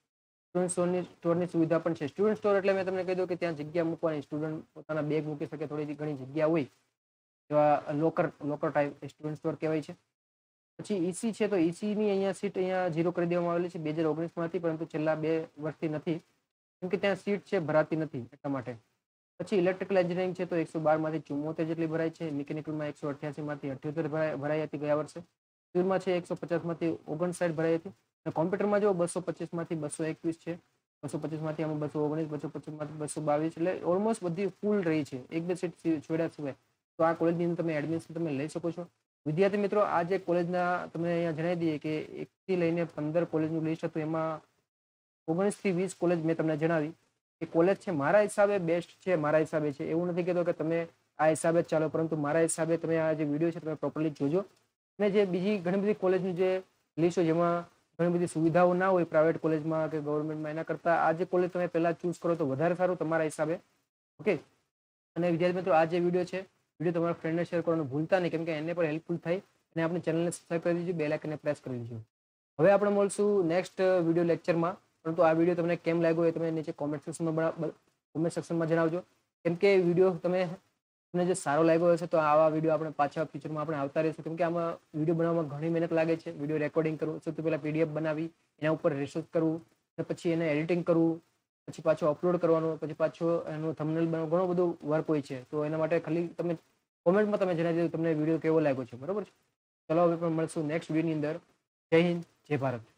સ્ટોરની સુવિધા પણ છે. સ્ટુડન્ટ સ્ટોર એટલે મેં તમને કહી દઉં કે ત્યાં જગ્યા મૂકવાની, સ્ટુડન્ટ પોતાના બેગ મૂકી શકે, થોડી ઘણી જગ્યા હોય એવા લોકર ટાઈપ સ્ટુડન્ટ સ્ટોર કહેવાય છે. પછી ઈસી છે, તો ઈસીની અહીંયા સીટ અહીંયા 0 કરી દેવામાં આવેલી છે 2019માંથી, પરંતુ છેલ્લા 2 વર્ષથી નથી, કેમ કે ત્યાં સીટ છે ભરાતી નથી એટલા માટે. પછી ઇલેક્ટ્રિકલ એન્જિનિયરિંગ છે, તો 112માંથી 74 જેટલી ભરાય છે. મિકેનિકલમાં 188માંથી 78 ભરાઈ હતી ગયા વર્ષે. સિવિલમાં છે 150માંથી 59 ભરાઈ હતી. અને કોમ્પ્યુટરમાં જો 225માંથી 221 છે, 225માંથી આમાં 219, 225માંથી 222, એટલે ઓલમોસ્ટ બધી ફૂલ રહી છે, એક બે સીટ છોડ્યા સિવાય. તો આ કોલેજની અંદર તમે એડમિશન તમે લઈ શકો છો. વિદ્યાર્થી મિત્રો, આ જે કોલેજના તમને અહીંયા જણાવી દઈએ કે 1 થી લઈને 15 કોલેજનું લિસ્ટ હતું, એમાં 19 થી 20 કોલેજ મેં તમને જણાવી એ કોલેજ છે મારા હિસાબે બેસ્ટ છે. મારા હિસાબે છે, એવું નથી કહેતો કે તમે આ હિસાબે જ ચાલો, પરંતુ મારા હિસાબે તમે આ જે વિડીયો છે તમે પ્રોપરલી જોજો. અને જે બીજી ઘણી બધી કોલેજની જે લિસ્ટ હોય જેમાં ઘણી બધી સુવિધાઓ ના હોય પ્રાઇવેટ કોલેજમાં કે ગવર્મેન્ટમાં, એના કરતાં આ જે કોલેજ તમે પહેલાં ચૂઝ કરો તો વધારે સારું તમારા હિસાબે. ઓકે. અને વિદ્યાર્થી મિત્રો, આ જે વિડીયો છે, વિડીયો તમારા ફ્રેન્ડને શેર કરવાનું ભૂલતા નહીં, કેમ કે એને પણ હેલ્પફુલ થાય. અને આપણી ચેનલને સબસ્ક્રાઈબ કરી દીજો, બેલ આઇકનને પ્રેસ કરી દીજો. હવે આપણે મળશું નેક્સ્ટ વિડીયો લેક્ચરમાં. પરંતુ આ વિડીયો તમને કેમ લાગ્યો એ તમે નીચે કોમેન્ટ સેક્શનમાં જણાવજો. કેમ કે વિડીયો તમને જે સારો લાગ્યો હશે તો આવા વિડીયો આપણે પાછા ફ્યુચરમાં આપણે આવતા રહીશું. કેમ કે આમાં વિડીયો બનાવવામાં ઘણી મહેનત લાગે છે. વિડીયો રેકોર્ડિંગ કરવું, સૌથી પહેલાં PDF બનાવી, એના ઉપર રિસર્ચ કરવું, અને પછી એને એડિટિંગ કરવું, પછી પાછો અપલોડ કરવાનો, પછી પાછો એનું થંબનેલ બનાવવું, ઘણું બધું વર્ક હોય છે. તો એના માટે ખાલી તમે કોમેન્ટમાં તમે જણાવી દો તમને વિડીયો કેવો લાગ્યો છે. બરોબર છે? ચલો હવે પણ મળશું નેક્સ્ટ વિડીયોની અંદર. જય હિન્દ, જય ભારત.